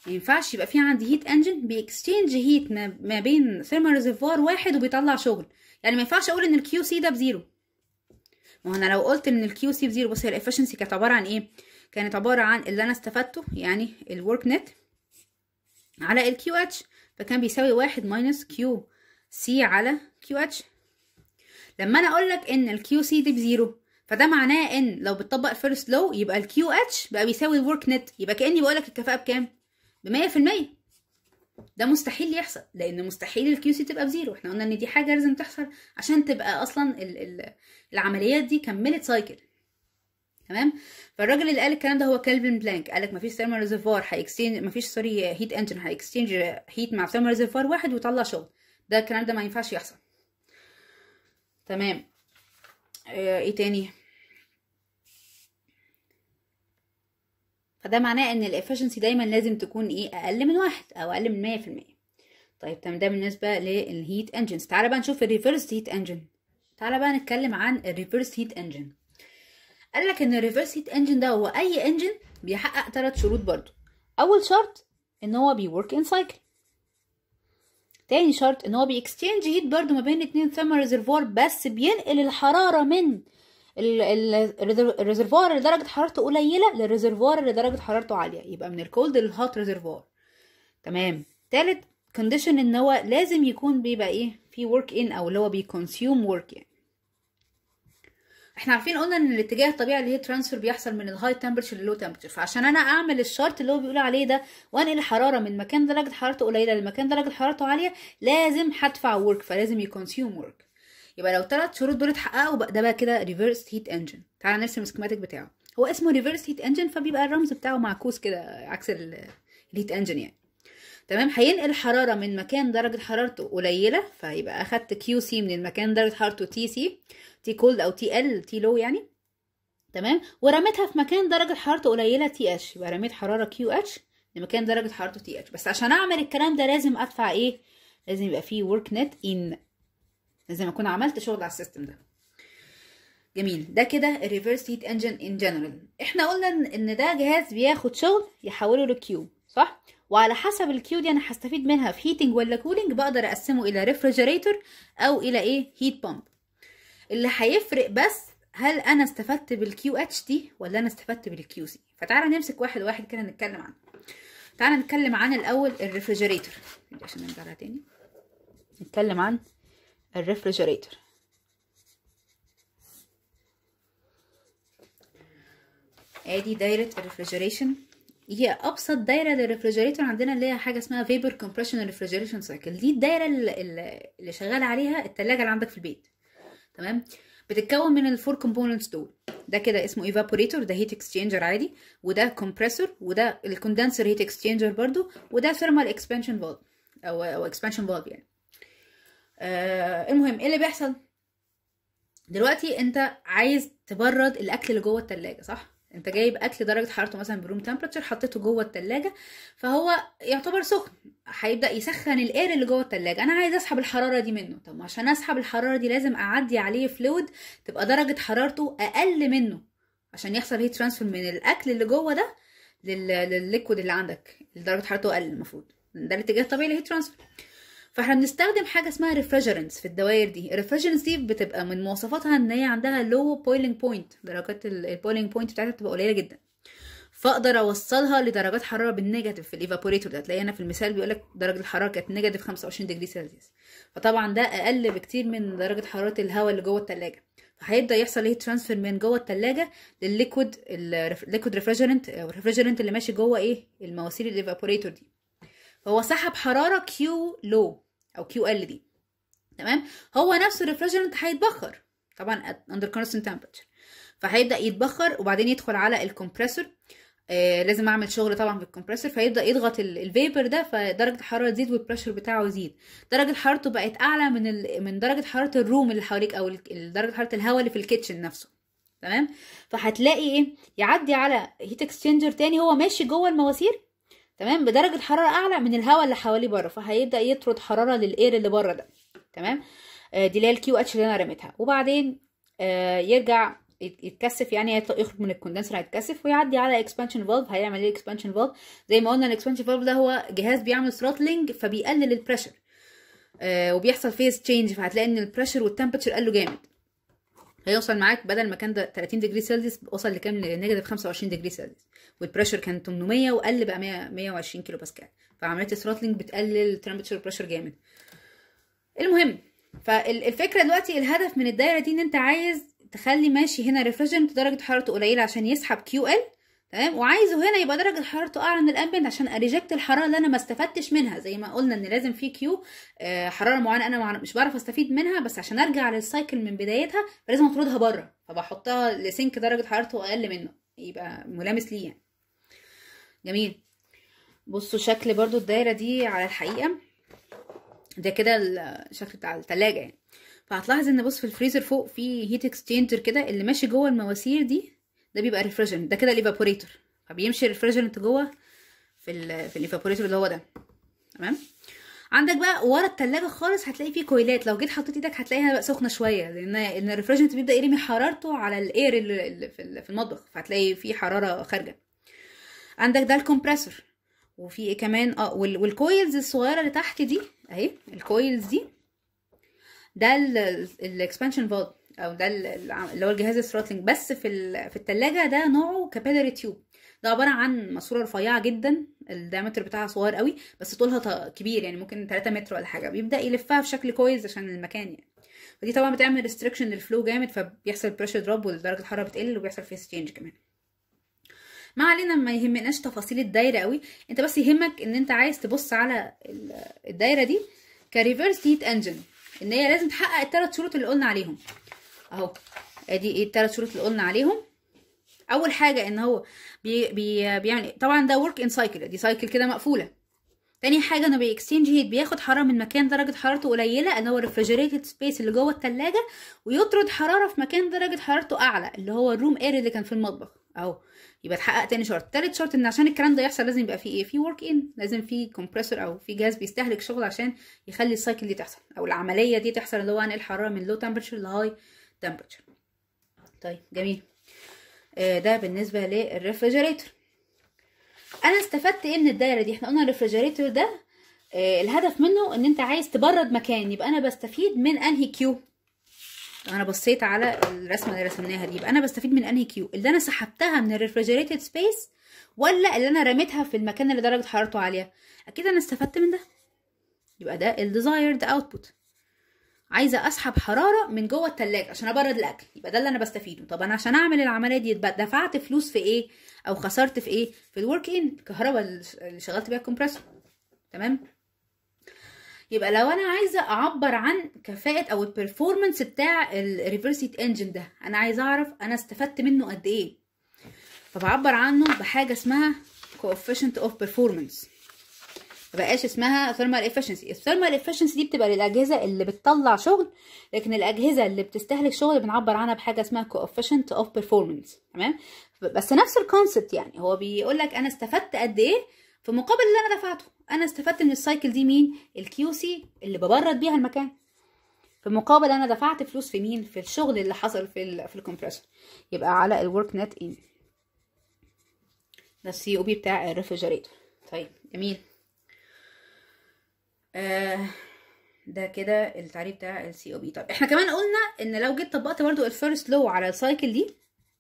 ما ينفعش يبقى في عندي هيت انجن بيكستشينج هيت ما بين ثيرمال ريزرفوار واحد وبيطلع شغل. يعني ما ينفعش اقول ان الكيو سي ده بزيرو. ما هو انا لو قلت ان الكيو سي بزيرو، بص هي الافشنسي كانت عباره عن ايه؟ كانت عباره عن اللي انا استفدته، يعني الورك نت على الكيو اتش، فكان بيساوي 1 ماينس كيو سي على كيو اتش. لما انا اقول لك ان الكيو سي دي بزيرو، فده معناه ان لو بتطبق فيرست لو يبقى الكيو اتش بقى بيساوي الورك نت، يبقى كاني بقول لك الكفاءه بكام؟ ب100%. ده مستحيل يحصل، لان مستحيل الكيو سي تبقى بزيرو. احنا قلنا ان دي حاجه لازم تحصل عشان تبقى اصلا العمليات دي كملت سايكل. تمام. فالراجل اللي قال الكلام ده هو كالفين بلانك، قال لك مفيش ثيرمال ريزرفوار هيكستنج، مفيش هيت انجن هيكستنج هيت مع ثيرمال ريزرفوار واحد ويطلع شغل. ده الكلام ده ما ينفعش يحصل. تمام. ايه تاني؟ فده معناه ان الافشنسي دايما لازم تكون ايه؟ اقل من 1 او اقل من 100%. طيب تمام، ده بالنسبه للهيت انجنز. تعالى بقى نشوف الريفرس هيت انجن. تعالى بقى نتكلم عن الريفرس هيت انجن. قال لك ان الريفرس هيت انجن ده هو اي انجن بيحقق 3 شروط برضو. اول شرط ان هو بيورك ان سايكل. تاني شرط ان هو بيكستشينج هيت برضو ما بين 2 ثيرمال ريزرفوار، بس بينقل الحراره من الريزرفوار اللي درجه حرارته قليله للريزرفوار اللي درجه حرارته عاليه، يبقى من الكولد للهوت ريزرفوار. تمام. تالت كونديشن ان هو لازم يكون بيبقى ايه؟ في ورك ان، او اللي هو بيكونسيوم ورك يعني. احنا عارفين قلنا ان الاتجاه الطبيعي اللي هي ترانسفير بيحصل من الهاي تمبرتشر للو تمبرتشر، فعشان انا اعمل الشرط اللي هو بيقول عليه ده وانقل الحراره من مكان درجه حرارته قليله لمكان درجه حرارته عاليه، لازم هدفع ورك، فلازم يكونسيوم ورك. يبقى لو 3 شروط دول اتحققوا ده بقى كده ريفرس هيت انجن. تعالى نرسم السكيماتيك بتاعه. هو اسمه ريفرس هيت انجن، فبيبقى الرمز بتاعه معكوس كده عكس الهيت انجن يعني. تمام. هينقل حراره من مكان درجه حرارته قليله، فيبقى اخدت كيو سي من المكان درجه حرارته تي سي، تي كولد او تي ال، تي لو يعني. تمام. ورميتها في مكان درجه حرارته قليله تي اتش، يبقى رميت حراره كيو اتش لمكان درجه حرارته تي اتش. بس عشان اعمل الكلام ده لازم ادفع ايه؟ لازم يبقى فيه ورك نت ان، لازم اكون عملت شغل على السيستم ده. جميل. ده كده الريفرس هيت انجن ان جنرال. احنا قلنا ان ده جهاز بياخد شغل يحوله لكيو، صح؟ وعلى حسب الكيو دي انا هستفيد منها في هيتنج ولا كولينج، بقدر اقسمه الى ريفريجريتور او الى ايه؟ هيت بامب. اللي هيفرق بس هل انا استفدت بالكيو اتش دي ولا انا استفدت بالكيو سي. فتعالى نمسك واحد واحد كده نتكلم عنه. تعالى نتكلم عن الاول الريفريجريتور عشان نرجع لها تاني. نتكلم عن الريفريجريتور. ادي دايره الريفريجريشن. هي ابسط دايره للريفريجريتور عندنا اللي هي حاجه اسمها فيبر كومبريشن ريفريجريشن سايكل. دي الدايره اللي شغال عليها الثلاجه اللي عندك في البيت. تمام. بتتكون من الفور كومبوننتس دول. ده كده اسمه ايفابوريتور، ده هيت اكسشينجر عادي، وده كومبريسور، وده الكوندنسر هيت اكسشينجر برضو، وده ثيرمال اكسبانشن فالف او اكسبانشن فالف يعني. المهم ايه اللي بيحصل دلوقتي؟ انت عايز تبرد الاكل اللي جوه الثلاجه، صح؟ انت جايب اكل درجه حرارته مثلا بروم تمبرتشر، حطيته جوه الثلاجه، فهو يعتبر سخن، هيبدا يسخن الاير اللي جوه الثلاجه. انا عايز اسحب الحراره دي منه. طب عشان اسحب الحراره دي لازم اعدي عليه فلويد تبقى درجه حرارته اقل منه عشان يحصل هيت ترانسفير من الاكل اللي جوه ده للليكويد اللي عندك اللي درجه حرارته اقل. المفروض ده الاتجاه الطبيعي للهيت ترانسفير. فاحنا بنستخدم حاجه اسمها ريفريجرنس في الدوائر دي. الريفريجرنس دي بتبقى من مواصفاتها ان هي عندها لو بويلنج بوينت، درجات البويلنج بوينت بتاعتها بتبقى قليله جدا، فاقدر اوصلها لدرجات حراره بالنيجاتيف. في الايفابوريتور ده هتلاقي هنا في المثال بيقول لك درجه الحراره كانت نيجاتيف 25 ديجري سلسيوس، فطبعا ده اقل بكتير من درجه حراره الهواء اللي جوه الثلاجه. فهيبدا يحصل هيت ترانسفير من جوه الثلاجه للليكويد، الليكويد ريفريجرنت او الريفريجرنت اللي ماشي جوه ايه؟ المواسير الايفابوريتور دي. فهو سحب حراره كيو لو او كيو ال دي. تمام. هو نفسه الريفريجرنت هيتبخر طبعا اندر كونستنت تمبرتشر، فهيبدا يتبخر وبعدين يدخل على الكمبريسور. لازم اعمل شغل طبعا في الكمبريسور، فيبدا يضغط الفيبر ده، فدرجه الحراره تزيد والبريشر بتاعه يزيد. درجه حرارته بقت اعلى من درجه حراره الروم اللي حواليك او درجه حراره الهواء اللي في الكيتشن نفسه. تمام. فهتلاقي ايه؟ يعدي على هيت اكسشينجر تاني هو ماشي جوه المواسير، تمام، بدرجه حراره اعلى من الهواء اللي حواليه بره، فهيبدا يطرد حراره للاير اللي بره ده. تمام. دي اللي هي الكيو اتش اللي انا رميتها. وبعدين يرجع يتكثف، يعني يخرج من الكوندنسر هيتكثف ويعدي على اكسبانشن فالف. هيعمل ايه اكسبانشن فالف؟ زي ما قلنا الاكسبانشن فالف ده هو جهاز بيعمل ثروتلينج فبيقلل البريشر وبيحصل فيز تشينج، فهتلاقي ان البريشر والتمبرتشر قلوا جامد. هيوصل معاك بدل ما كان ده 30 ديجري سلسيوس وصل لكام؟ نيجاتيف 25 ديجري سلسيوس، والبريشر كان 800 وقل بقى 120 كيلو باسكال. فعمليه الثروتلينج بتقلل التمبرتشر بريشر جامد. المهم، فالفكره دلوقتي الهدف من الدايره دي ان انت عايز تخلي ماشي هنا ريفريجرنت درجه حرارته قليله عشان يسحب كيو ال، تمام، وعايزه هنا يبقى درجه حرارته اعلى من الامبيانت عشان اريجكت الحراره اللي انا ما استفدتش منها. زي ما قلنا ان لازم في كيو حراره معينه انا مش بعرف استفيد منها، بس عشان ارجع للسايكل من بدايتها فلازم اطردها بره، فبحطها لسنك درجه حرارته اقل منه يبقى ملامس ليه يعني. جميل. بصوا شكل برضو الدايره دي على الحقيقه ده كده الشكل بتاع التلاجة يعني. فهتلاحظ ان بص في الفريزر فوق في هيت اكسشينجر كده اللي ماشي جوه المواسير دي، ده بيبقى ريفريجرنت، ده كده الايفابوريتور، فبيمشي الريفريجرنت جوه في الايفابوريتور اللي هو ده، تمام. عندك بقى ورا التلاجة خالص هتلاقي فيه كويلات، لو جيت حطيت ايدك هتلاقيها بقى سخنه شويه، لان الريفريجرنت بيبدا يرمي حرارته على الاير اللي في المطبخ، فهتلاقي فيه حراره خارجه. عندك ده الكمبريسور، وفي ايه كمان والكويلز الصغيره اللي تحت دي اهي، الكويلز دي ده الاكسبانشن فالف او ده اللي هو الجهاز الثروتلينج. بس في الثلاجه ده نوعه كابيلاري تيوب، ده عباره عن ماسوره رفيعه جدا، الدايمتر بتاعها صغير قوي بس طولها كبير، يعني ممكن 3 متر ولا حاجه، بيبدا يلفها في شكل كويلز عشان المكان يعني. ودي طبعا بتعمل ريستريكشن للفلو جامد، فبيحصل بريشر دروب ودرجه الحراره بتقل وبيحصل فيس تشينج كمان. ما علينا، ما يهمناش تفاصيل الدايره قوي، انت بس يهمك ان انت عايز تبص على الدايره دي كريفرس هيت انجن، ان هي لازم تحقق الثلاث شروط اللي قلنا عليهم اهو. ادي ايه الثلاث شروط اللي قلنا عليهم؟ اول حاجه ان هو بيعمل طبعا ده ورك ان سايكل، دي سايكل كده مقفوله. تاني حاجه انه بيكستشينج هيت، بياخد حراره من مكان درجه حرارته قليله اللي هو الريفريجريتد سبيس اللي جوه الثلاجه، ويطرد حراره في مكان درجه حرارته اعلى اللي هو الروم اير اللي كان في المطبخ اهو. يبقى اتحقق تاني شرط. تالت شرط ان عشان الكلام ده يحصل لازم يبقى فيه ايه؟ في ورك ان، لازم في كومبريسور او في جهاز بيستهلك شغل عشان يخلي السايكل دي تحصل او العمليه دي تحصل، اللي هو انقل الحراره من لو تمبرتشر لهاي تمبرتشر. طيب جميل. ده بالنسبه للريفريجريتور. انا استفدت ايه من الدايره دي؟ احنا قلنا الريفريجريتور ده الهدف منه ان انت عايز تبرد مكان، يبقى انا بستفيد من انهي كيو؟ انا بصيت على الرسمه اللي رسمناها دي، يبقى انا بستفيد من انهي كيو؟ اللي انا سحبتها من الريفريجريتد سبيس ولا اللي انا رميتها في المكان اللي درجه حرارته عاليه؟ اكيد انا استفدت من ده، يبقى ده الديزايرد اوتبوت. عايزه اسحب حراره من جوه التلاجة عشان ابرد الاكل، يبقى ده اللي انا بستفيده. طب انا عشان اعمل العمليه دي دفعت فلوس في ايه او خسرت في ايه؟ في الورك ان، الكهرباء اللي شغلت بيها الكمبريسور، تمام. يبقى لو انا عايزه اعبر عن كفاءه او البرفورمانس بتاع الريفرس هيت انجن ده، انا عايزه اعرف انا استفدت منه قد ايه، فبعبر عنه بحاجه اسمها coefficient of performance، مبقاش اسمها thermal efficiency. الثيرمال efficiency دي بتبقى للاجهزه اللي بتطلع شغل، لكن الاجهزه اللي بتستهلك شغل بنعبر عنها بحاجه اسمها coefficient of performance، تمام. بس نفس الكونسبت، يعني هو بيقول لك انا استفدت قد ايه في مقابل اللي انا دفعته. انا استفدت من السايكل دي مين؟ الكيو سي اللي ببرد بيها المكان، في مقابل انا دفعت فلوس في مين؟ في الشغل اللي حصل في الكمبريسور، يبقى على الورك نت ان. ده السي او بي بتاع الريفريجريتور. طيب جميل. ده كده التعريف بتاع السي او بي. طب احنا كمان قلنا ان لو جيت طبقت برضو الفيرست لو على السايكل دي،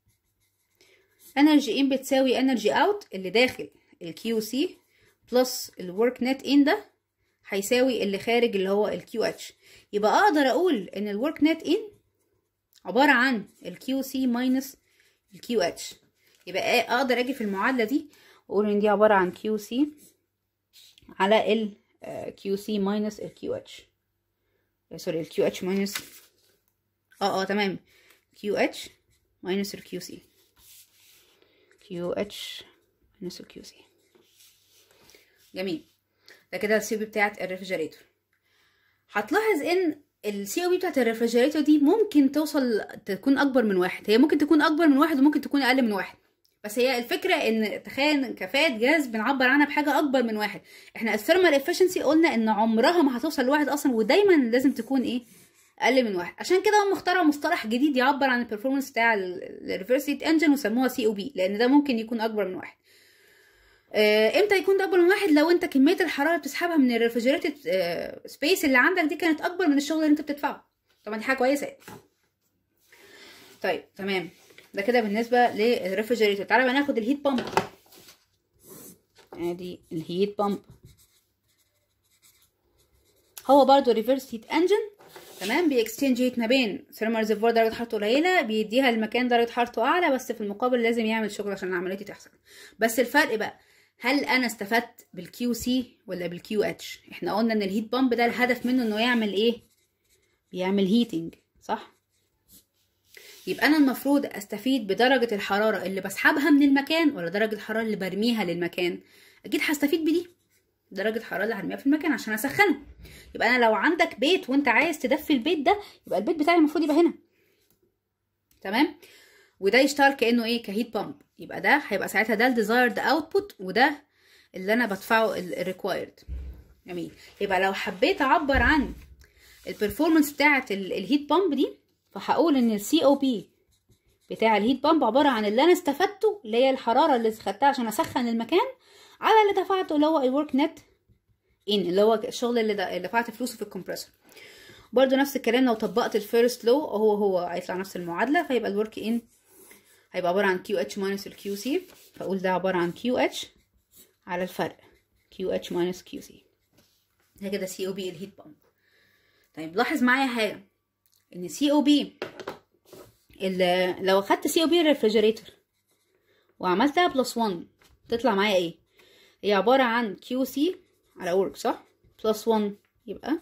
انرجي ان بتساوي انرجي اوت اللي داخل الكيو سي بلس الورك نت ان ده هيساوي اللي خارج اللي هو الكيو اتش. يبقى اقدر اقول ان الورك نت ان عباره عن الكيو سي ماينس الكيو اتش. يبقى اقدر اجي في المعادله دي واقول ان دي عباره عن كيو سي على ال كيو سي ماينس الكيو اتش، سوري الكيو اتش ماينس تمام، كيو اتش ماينس الكيو سي، كيو اتش ماينس الكيو سي. جميل. ده كده السي او بي بتاعت الريفريجريتور. هتلاحظ ان السي او بي بتاعت الريفريجريتور دي ممكن تكون اكبر من واحد، هي ممكن تكون اكبر من واحد وممكن تكون اقل من واحد، بس هي الفكره ان تخيل كفاءه جهاز بنعبر عنها بحاجه اكبر من واحد. احنا الثيرمال افشنسي قلنا ان عمرها ما هتوصل لواحد اصلا، ودايما لازم تكون ايه؟ اقل من 1. عشان كده هم اخترعوا مصطلح جديد يعبر عن البرفورمانس بتاع الريفرس هيت انجن وسموها COP، لان ده ممكن يكون اكبر من 1. امتى يكون ده اكبر من 1؟ لو انت كميه الحراره اللي بتسحبها من الريفرجريتد سبيس اللي عندك دي كانت اكبر من الشغل اللي انت بتدفعه. طبعا دي حاجه كويسه يعني. طيب تمام، ده كده بالنسبه للريفرجريتور. تعالى بقى ناخد الهيت بامب. ادي الهيت بامب، هو برضو ريفرس هيت انجن. تمام، بيكستشينج هيت ما بين ثيرمال ريزرفوار درجه حرارته قليله بيديها المكان درجه حرارته اعلى، بس في المقابل لازم يعمل شغل عشان العمليه دي تحصل. بس الفرق بقى، هل انا استفدت بالكيو سي ولا بالكيو اتش؟ احنا قلنا ان الهيت بامب ده الهدف منه انه يعمل ايه؟ بيعمل هيتنج، صح؟ يبقى انا المفروض استفيد بدرجه الحراره اللي بسحبها من المكان ولا درجه الحراره اللي برميها للمكان؟ اكيد هستفيد بدي، درجه الحراره اللي هرميها في المكان عشان اسخنه. يبقى انا لو عندك بيت وانت عايز تدفي البيت ده، يبقى البيت بتاعي المفروض يبقى هنا. تمام، وده يشتغل كانه ايه؟ كهيت بامب. يبقى ده هيبقى ساعتها ده الديزايرد اوتبوت، وده اللي انا بدفعه الريكوايرد. جميل. يبقى لو حبيت اعبر عن البرفورمانس بتاعه الهيت بامب دي، فهقول ان السي او بي بتاع الهيت بامب عباره عن اللي انا استفدته، اللي هي الحراره اللي خدتها عشان اسخن المكان، على اللي دفعته اللي هو الورك نت ان، اللي هو الشغل اللي دفعت فلوسه في الكمبريسور. برضو نفس الكلام لو طبقت الفيرست لو، هو هيطلع نفس المعادله. فيبقى الورك ان هيبقى عباره عن كيو اتش ماينس الكيو سي، فاقول ده عباره عن كيو اتش على الفرق كيو اتش ماينس كيو سي. ده كده سي او بي الهيت بامب. طيب لاحظ معايا حاجه، ان سي او بي لو اخدت سي او بي الريفريجريتور وعملتها بلس 1 تطلع معايا ايه؟ هي عباره عن كيو سي على ورك، صح؟ بلس 1 يبقى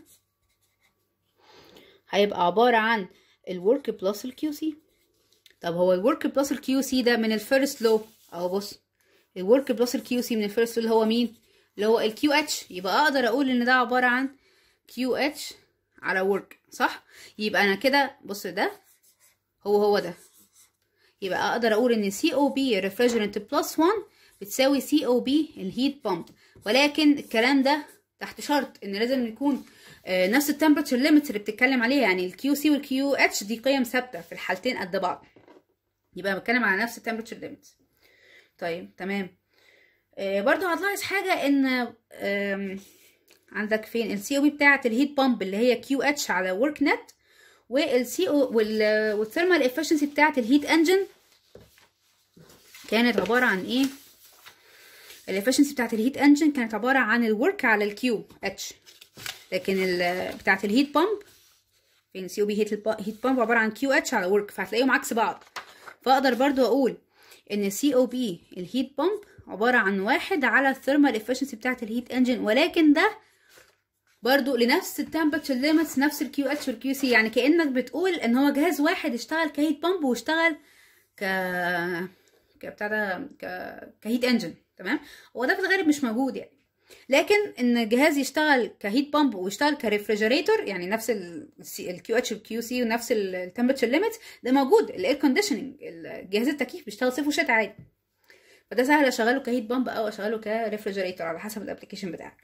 هيبقى عباره عن الورك بلس الكيو سي. طب هو الورك بلس الكيو سي ده من الفيرست لو اهو، بص الورك بلس الكيو سي من الفيرست لو اللي هو مين؟ اللي هو الكيو اتش. يبقى اقدر اقول ان ده عباره عن كيو اتش على ورك، صح؟ يبقى انا كده بص ده هو ده، يبقى اقدر اقول ان سي او بي ريفريجرنت بلس 1 بتساوي سي او بي الهيت بامب. ولكن الكلام ده تحت شرط ان لازم يكون نفس التمبرتشر ليميتس اللي بتتكلم عليها، يعني الكيو سي والكيو اتش دي قيم ثابته في الحالتين قد بعض، يبقى بتكلم على نفس التمبرتشر ليميتس. طيب تمام. برضو هتلاحظ حاجه ان عندك فين السي او بي بتاعه الهيت بامب اللي هي كيو اتش على ورك نت، والسي او والثيرمال افشنسي بتاعه الهيت انجن كانت عباره عن ايه؟ الافشنسي بتاعه الهيت انجن كانت عباره عن الورك على الكيو اتش، لكن بتاعه الهيت بامب فين سي او بي هيت بامب عباره عن كيو اتش على ورك، فهتلاقيهم عكس بعض. فاقدر برضو اقول ان سي او بي الهيت بامب عباره عن 1 على الثيرمال افشنسي بتاعه الهيت انجن، ولكن ده برضو لنفس التمبرتشر ليميتس، نفس الكيو اتش والكيو سي. يعني كانك بتقول ان هو جهاز واحد اشتغل كهيت بامب واشتغل بتاع ده كهيت انجن. تمام، هو ده في الغالب مش موجود يعني، لكن ان الجهاز يشتغل كهيت بامب ويشتغل كريفريجريتور، يعني نفس الكيو اتش والكيو سي ونفس التمبرتشر ليميتس، ده موجود. الاير كونديشننج، جهاز التكييف بيشتغل صيف وشتاء عادي، فده سهل اشغله كهيت بامب او اشغله كريفريجريتور على حسب الابلكيشن بتاعك.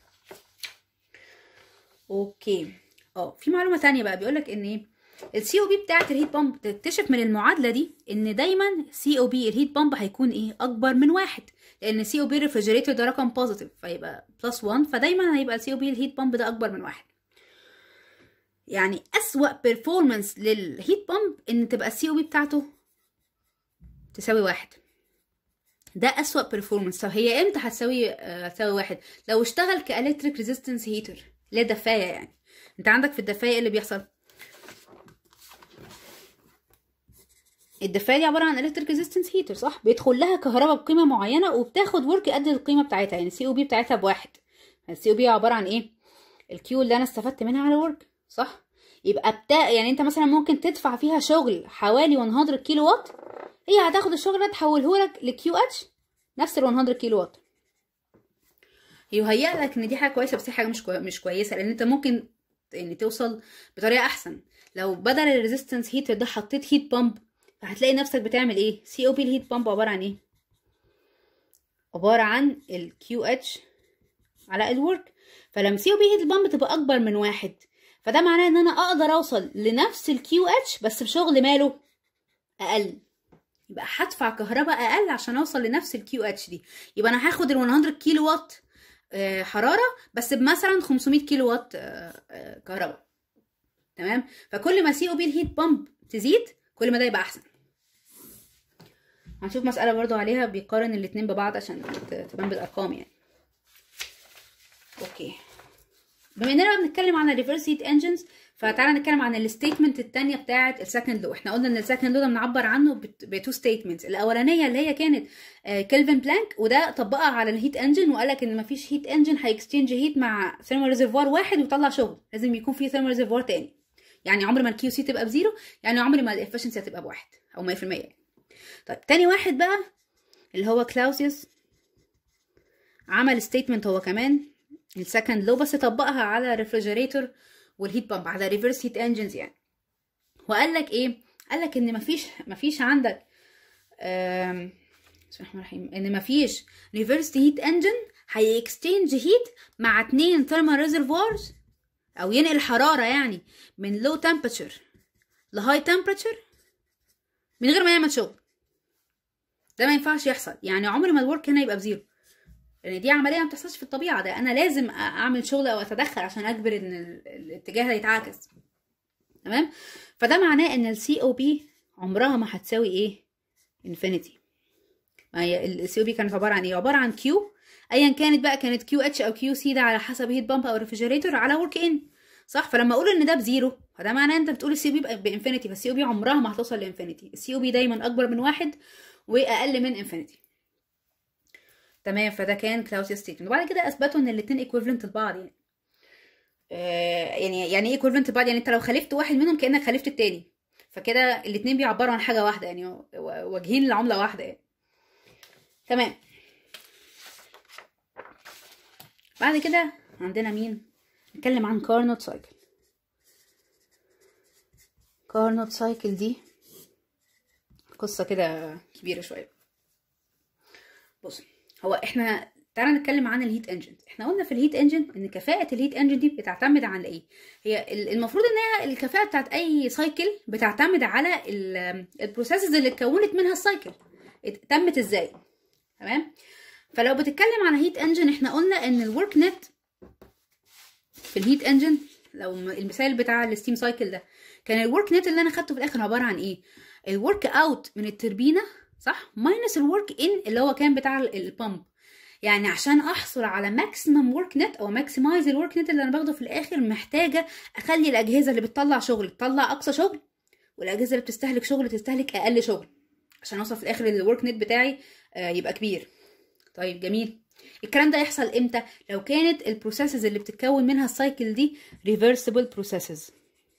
اوكي. في معلومه ثانيه بقى، بيقولك ان ايه السي او بي بتاعت الهيت بامب. تكتشف من المعادله دي ان دايما سي او بي الهيت بامب هيكون ايه؟ اكبر من 1، لان سي او بي الريفريجريتور ده رقم بوزيتيف فيبقى بلس 1، فدايما هيبقى سي او بي الهيت بامب ده اكبر من 1. يعني اسوأ بيرفورمانس للهيت بامب ان تبقى السي او بي بتاعته تساوي 1. ده اسوأ بيرفورمانس. طب هي امتى هتساوي 1؟ لو اشتغل كالكتريك ريزيستنس هيتر، اللي هي دفايه. يعني انت عندك في الدفايه اللي بيحصل، الدفايه دي عباره عن الكتريك ريزيستنس هيتر، صح؟ بيدخل لها كهرباء بقيمه معينه وبتاخد ورك قد القيمه بتاعتها، يعني السي او بي بتاعتها ب1. السي او بي عباره عن ايه؟ الكيو اللي انا استفدت منها على ورك، صح؟ يبقى يعني انت مثلا ممكن تدفع فيها شغل حوالي 100 كيلو وات، هي هتاخد الشغل ده تحوله لك لكيو اتش نفس ال 100 كيلو وات. يهيأ لك ان دي حاجه كويسه، بس هي حاجه مش كويسه، لان انت ممكن يعني توصل بطريقه احسن. لو بدل الريزيستنس هيتر ده حطيت هيت بامب، فهتلاقي نفسك بتعمل ايه؟ سي او بي الهيت بامب عباره عن ايه؟ عباره عن الكيو اتش على الورك. فلما سي او بي هيت بامب تبقى اكبر من 1، فده معناه ان انا اقدر اوصل لنفس الكيو اتش بس بشغل ماله اقل، يبقى هدفع كهرباء اقل عشان اوصل لنفس الكيو اتش دي. يبقى انا هاخد ال 100 كيلو وات حراره بس بمثلا 500 كيلو وات كهرباء. تمام. فكل ما سي او بي الهيت بامب تزيد كل ما ده يبقى احسن. هنشوف مساله برضو عليها بيقارن الاتنين ببعض عشان تبان بالارقام يعني. اوكي، بما اننا بنتكلم عن الريفرس هيت انجنز فتعالى نتكلم عن الستيتمنت الثانيه بتاعه السكند لو. احنا قلنا ان السكند لو ده بنعبر عنه بتو ستيتمنتس. الاولانيه اللي هي كانت كلفن بلانك، وده طبقها على الهيت انجن وقال لك ان مفيش هيت انجن هيكستشينج هيت مع ثيرمال ريزرفوار واحد ويطلع شغل، لازم يكون في ثيرمال ريزرفوار تاني. يعني عمر ما الكيو سي تبقى بزيرو، يعني عمر ما الافشنسي هتبقى بواحد او 100%. طيب تاني واحد بقى اللي هو كلاوسيوس عمل ستيتمنت هو كمان السكند لو بس طبقها على ريفريجريتور والهيت بامب، على ريفرس هيت انجنز يعني. وقال لك ايه؟ قال لك ان مفيش عندك بسم الله الرحمن الرحيم، ان مفيش ريفرس هيت انجن هيكستنج هيت مع 2 ثيرمال ريزرفوارز او ينقل حراره يعني من لو تمبرتشر لهاي تمبرتشر من غير ما يعمل شغل. ده ما ينفعش يحصل، يعني عمر ما الورك هنا يبقى بزيرو، لان يعني دي عمليه ما بتحصلش في الطبيعه. ده انا لازم اعمل شغل او اتدخل عشان اجبر ان الاتجاه ده يتعاكس. تمام. فده معناه ان السي او بي عمرها ما هتساوي ايه؟ انفينيتي. ما هي السي او بي كانت عباره عن ايه؟ عباره عن كيو ايا كانت بقى، كانت كيو اتش او كيو سي، ده على حسب هيت بامب او ريفريجريتور على ورك ان، صح؟ فلما اقول ان ده بزيرو فده معناه انت بتقول السي او بي بانفينيتي، فالسي او بي عمرها ما هتوصل لانفينيتي. السي او بي دايما اكبر من واحد واقل من انفينيتي. تمام. فده كان كلاوسيوس ستيتمنت. وبعد كده اثبتوا ان الاثنين ايكويفالنت لبعض يعني. يعني ايه ايكويفالنت لبعض؟ يعني انت لو خالفت واحد منهم كانك خالفت التاني، فكده الاثنين بيعبروا عن حاجه واحده يعني، وجهين لعمله واحده يعني. تمام. بعد كده عندنا مين؟ نتكلم عن كارنوت سايكل. كارنوت سايكل دي قصه كده كبيره شويه. بص، هو احنا تعالى نتكلم عن الهيت انجن. احنا قلنا في الهيت انجن ان كفاءه الهيت انجن دي بتعتمد على ايه؟ هي المفروض ان هي الكفاءه بتاعت اي سايكل بتعتمد على البروسيسز اللي اتكونت منها السايكل تمت ازاي. تمام. فلو بتتكلم عن هيت انجن احنا قلنا ان الورك نت في الهيت انجن، لو المثال بتاع الستيم سايكل ده كان الورك نت اللي انا خدته في الاخر عباره عن ايه؟ الورك اوت من التربينه، صح، ماينس الورك ان اللي هو كان بتاع البامب. يعني عشان احصل على ماكسيمم ورك نت او ماكسمايز الورك نت اللي انا باخده في الاخر، محتاجه اخلي الاجهزه اللي بتطلع شغل تطلع اقصى شغل، والاجهزه اللي بتستهلك شغل تستهلك اقل شغل، عشان اوصل في الاخر الورك نت بتاعي يبقى كبير. طيب جميل. الكلام ده يحصل امتى؟ لو كانت البروسيسز اللي بتتكون منها السايكل دي ريفرسبل بروسيسز.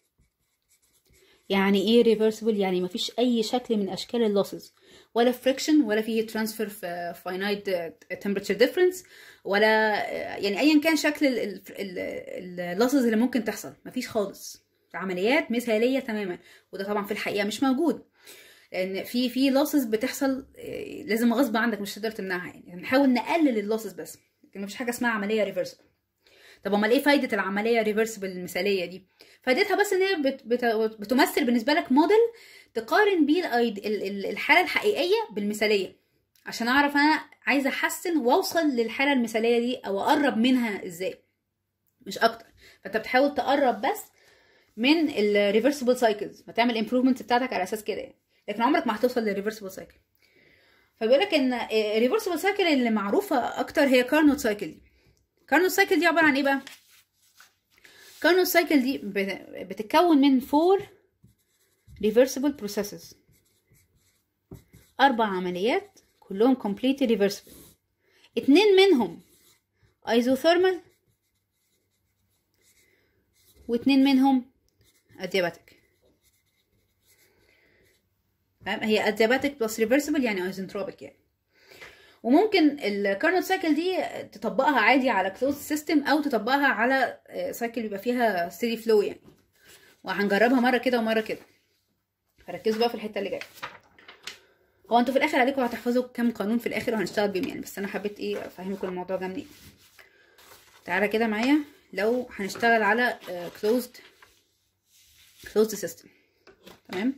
يعني ايه ريفرسبل؟ يعني مفيش اي شكل من اشكال اللوسز، ولا فريكشن، ولا فيه ترانسفير في فاينايت تمبرتشر ديفرنس، ولا يعني ايا كان شكل اللوسز اللي ممكن تحصل، مفيش خالص. عمليات مثاليه تماما، وده طبعا في الحقيقه مش موجود، لان في لوسز بتحصل لازم غصب عنك مش هتقدر تمنعها. يعني نحاول نقلل اللوسز بس، لكن مفيش حاجه اسمها عمليه ريفرسبل. طب امال ايه فايده العمليه ريفرسبل المثاليه دي؟ فايدتها بس ان هي بتمثل بالنسبه لك موديل تقارن بيه الحاله الحقيقيه بالمثاليه، عشان اعرف انا عايزه احسن واوصل للحاله المثاليه دي او اقرب منها ازاي، مش اكتر. فانت بتحاول تقرب بس من الريفرسبل سايكلز، فتعمل امبروفمنت بتاعتك على اساس كده يعني، لكن عمرك ما هتوصل للريفرسبل سايكل. فبيقول لك ان الريفرسبل سايكل اللي معروفه اكتر هي كارنوت سايكل دي. كارنوت سايكل دي عباره عن ايه بقى؟ كارنوت سايكل دي بتتكون من 4 reversible processes، 4 عمليات كلهم completely reversible. 2 منهم isothermal و2 منهم adiabatic. هي adiabatic plus reversible يعني isentropic يعني. وممكن الكارنوت سايكل دي تطبقها عادي على كلوز سيستم او تطبقها على سايكل بيبقى فيها ستيدي فلو يعني، وهنجربها مره كده ومره كده. فركزوا بقى في الحته اللي جايه. هو انتوا في الاخر عليكم هتحفظوا كام قانون في الاخر وهنشتغل بيهم يعني، بس انا حبيت ايه افهمكم الموضوع ده منين. تعالى كده معايا لو هنشتغل على كلوزد closed system. تمام.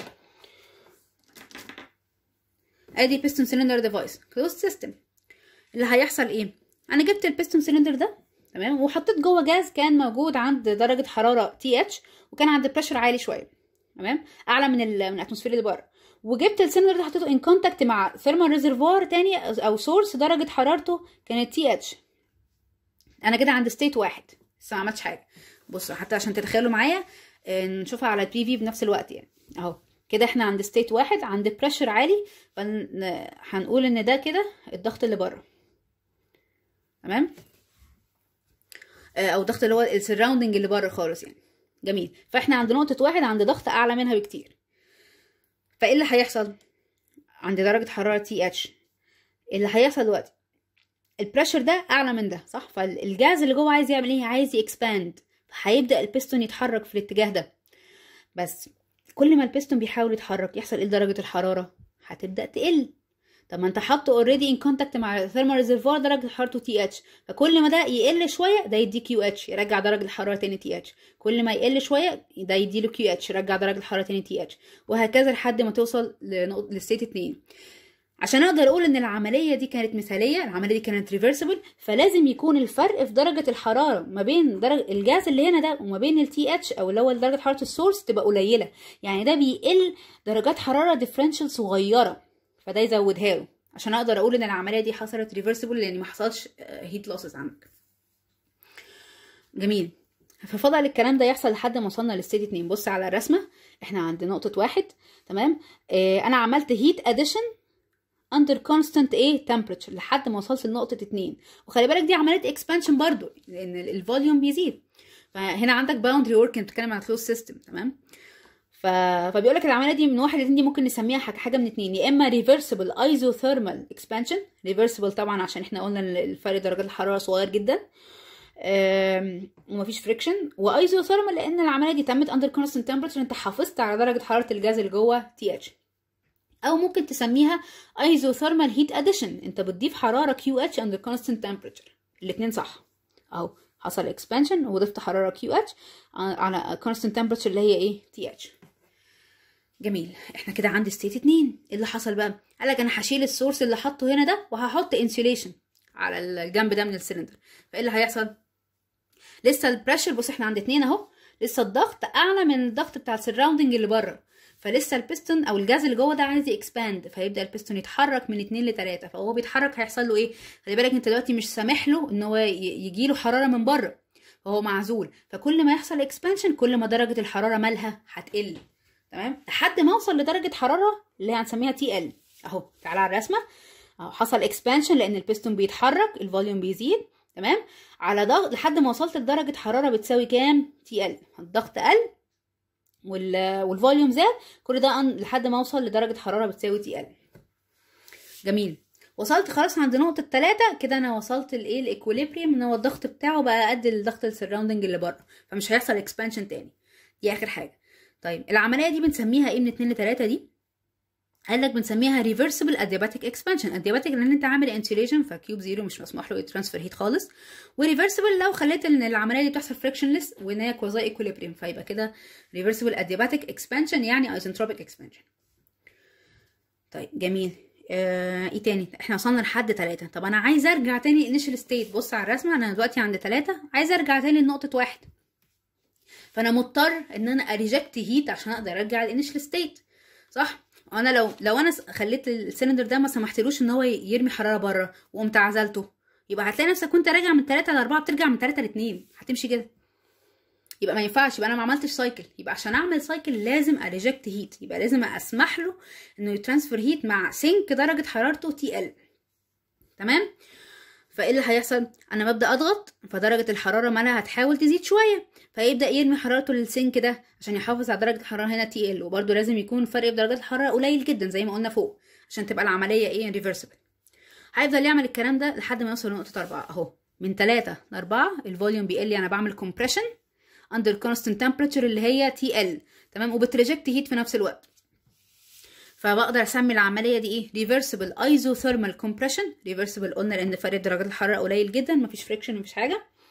ادي piston cylinder device closed system. اللي هيحصل ايه؟ انا جبت البيستون سيلندر ده تمام وحطيت جوه جاز كان موجود عند درجه حراره تي اتش وكان عند بريشر عالي شويه تمام اعلى من الاتموسفير اللي بره، وجبت السيلندر ده حطيته ان كونتاكت مع ثيرمال ريزرفوار تاني او سورس درجه حرارته كانت تي اتش. انا كده عند ستيت واحد لسه ما عملتش حاجه. بصوا حتى عشان تتخيلوا معايا نشوفها على البي في بنفس الوقت يعني اهو كده احنا عند ستيت واحد عند بريشر عالي، فهنقول ان ده كده الضغط اللي بره تمام او الضغط اللي هو السراوندنج اللي بره خالص يعني. جميل. فاحنا عند نقطه واحد عند ضغط اعلى منها بكتير. فايه اللي هيحصل عند درجه حراره تي اتش؟ اللي هيحصل دلوقتي البريشر ده اعلى من ده صح، فالجاز اللي جوه عايز يعمل ايه؟ عايز يكسباند، فهيبدا البيستون يتحرك في الاتجاه ده. بس كل ما البيستون بيحاول يتحرك يحصل ايه لدرجه الحراره؟ هتبدا تقل. طب ما انت حاطه اوريدي ان كونتاكت مع الثيرمال ريزرفوار درجه حرارته تي اتش، فكل ما ده يقل شويه ده يدي كيو اتش يرجع درجه الحراره تاني تي اتش، كل ما يقل شويه ده يدي له كيو اتش يرجع درجه الحراره تاني تي اتش، وهكذا لحد ما توصل لستيت 2. عشان اقدر اقول ان العمليه دي كانت مثاليه، العمليه دي كانت ريفرسبل، فلازم يكون الفرق في درجه الحراره ما بين درجه الجاز اللي هنا ده وما بين التي اتش او اللي هو درجه حراره السورس تبقى قليله، يعني ده بيقل درجات حراره ديفرنشال صغيره فده يزودها له عشان اقدر اقول ان العمليه دي حصلت ريفرسبل لان ما حصلش هيت لوسز عندك. جميل. ففضل الكلام ده يحصل لحد ما وصلنا للستيت 2. بص على الرسمه احنا عند نقطه واحد تمام. انا عملت هيت اديشن under constant temperature لحد ما وصلت لنقطه 2، وخلي بالك دي عمليه اكسبانشن برضو لان الفوليوم بيزيد. فهنا عندك باوندري ورك بتتكلم عن كلوز سيستم تمام. فبيقول لك العمليه دي من 1 ل 2 دي ممكن نسميها حاجه من 2، يا اما ريفرسبل ايزوثيرمال اكسبانشن. ريفرسبل طبعا عشان احنا قلنا الفرق درجات الحراره صغير جدا ومفيش فريكشن، وايزوثيرمال لان العمليه دي تمت اندر كونستنت تمبرتشر، انت حافظت على درجه حراره الجاز اللي جوه تي اتش. او ممكن تسميها ايزوثيرمال هيت اديشن، انت بتضيف حراره كيو اتش اندر كونستنت تمبرتشر. الاثنين صح اهو، حصل اكسبانشن وضفت حراره كيو اتش على كونستنت تمبرتشر اللي هي تي اتش. جميل. احنا كده عند ستيت 2. ايه اللي حصل بقى؟ قالك انا هشيل السورس اللي حاطه هنا ده وهحط انسيوليشن على الجنب ده من السلندر. فايه اللي هيحصل؟ لسه البريشر، بص احنا عند 2 اهو، لسه الضغط اعلى من الضغط بتاع السراوندنج اللي بره، فلسه البيستون او الجاز اللي جوه ده عايز يكسباند، فيبدا البيستون يتحرك من 2 ل 3. فهو بيتحرك هيحصل له ايه؟ خلي بالك انت دلوقتي مش سامح له ان هو يجي له حراره من بره، فهو معزول، فكل ما يحصل اكسبانشن كل ما درجه الحراره مالها هتقل تمام لحد ما اوصل لدرجه حراره اللي هنسميها تي ال اهو. تعالى على الرسمه اهو، حصل اكسبانشن لان البيستون بيتحرك، الفوليوم بيزيد تمام على ضغط لحد ما وصلت لدرجه حراره بتساوي كام؟ تي ال. الضغط قل والفوليوم زاد، كل ده لحد ما اوصل لدرجه حراره بتساوي تي ال. جميل. وصلت خلاص عند نقطه 3 كده، انا وصلت الايكوليبريم ان هو الضغط بتاعه بقى قد الضغط السراوندنج اللي بره، فمش هيحصل اكسبانشن تاني. دي اخر حاجه. طيب العمليه دي بنسميها ايه من 2 ل 3 دي؟ قال لك بنسميها ريفرسبل ادياباتيك اكسبانشن. ادياباتيك لان انت عامل انسيوليشن فكيوب زيرو مش مسموح له يترانسفير هيت خالص، وريفرسبل لو خليت ان العمليه دي بتحصل فريكشنلس وان هي كوازي ايكوليبريم، فيبقى كده ريفرسبل ادياباتيك اكسبانشن يعني ايزنتروبيك اكسبانشن. طيب جميل. ايه تاني؟ احنا وصلنا لحد 3. طب انا عايز ارجع تاني انيشال ستيت. بص على الرسمه انا دلوقتي عند 3 عايز ارجع تاني لنقطه 1، فانا مضطر ان انا اريجكت هيت عشان اقدر ارجع الانيشال ستيت صح. انا لو انا خليت السلندر ده ما سمحتلوش ان هو يرمي حراره بره وقمت عزلته، يبقى هتلاقي نفسك وانت راجع من 3 ل 4 بترجع من 3 ل 2، هتمشي كده، يبقى ما ينفعش، يبقى انا ما عملتش سايكل. يبقى عشان اعمل سايكل لازم اريجكت هيت، يبقى لازم اسمح له انه يترانسفير هيت مع سينك درجه حرارته تي ال تمام. فايه اللي هيحصل؟ انا ببدا اضغط فدرجه الحراره مالها هتحاول تزيد شويه، فيبدا يرمي حرارته للسينك ده عشان يحافظ على درجه الحراره هنا تي ل، وبرده لازم يكون فرق في درجات الحراره قليل جدا زي ما قلنا فوق عشان تبقى العمليه ريفرسبل. هيفضل يعمل الكلام ده لحد ما يوصل لنقطه 4 اهو. من 3 ل 4 الفوليوم بيقل، انا بعمل كومبريشن اندر كونستنت تمبرتشر اللي هي تي ال تمام، وبتريجكت هيت في نفس الوقت. فبقدر اسمي العمليه دي ريفرسبل ايزوثيرمال كومبريشن. ريفرسبل قلنا لان فرق درجات الحراره قليل جدا، مفيش فريكشن مفيش حاجه،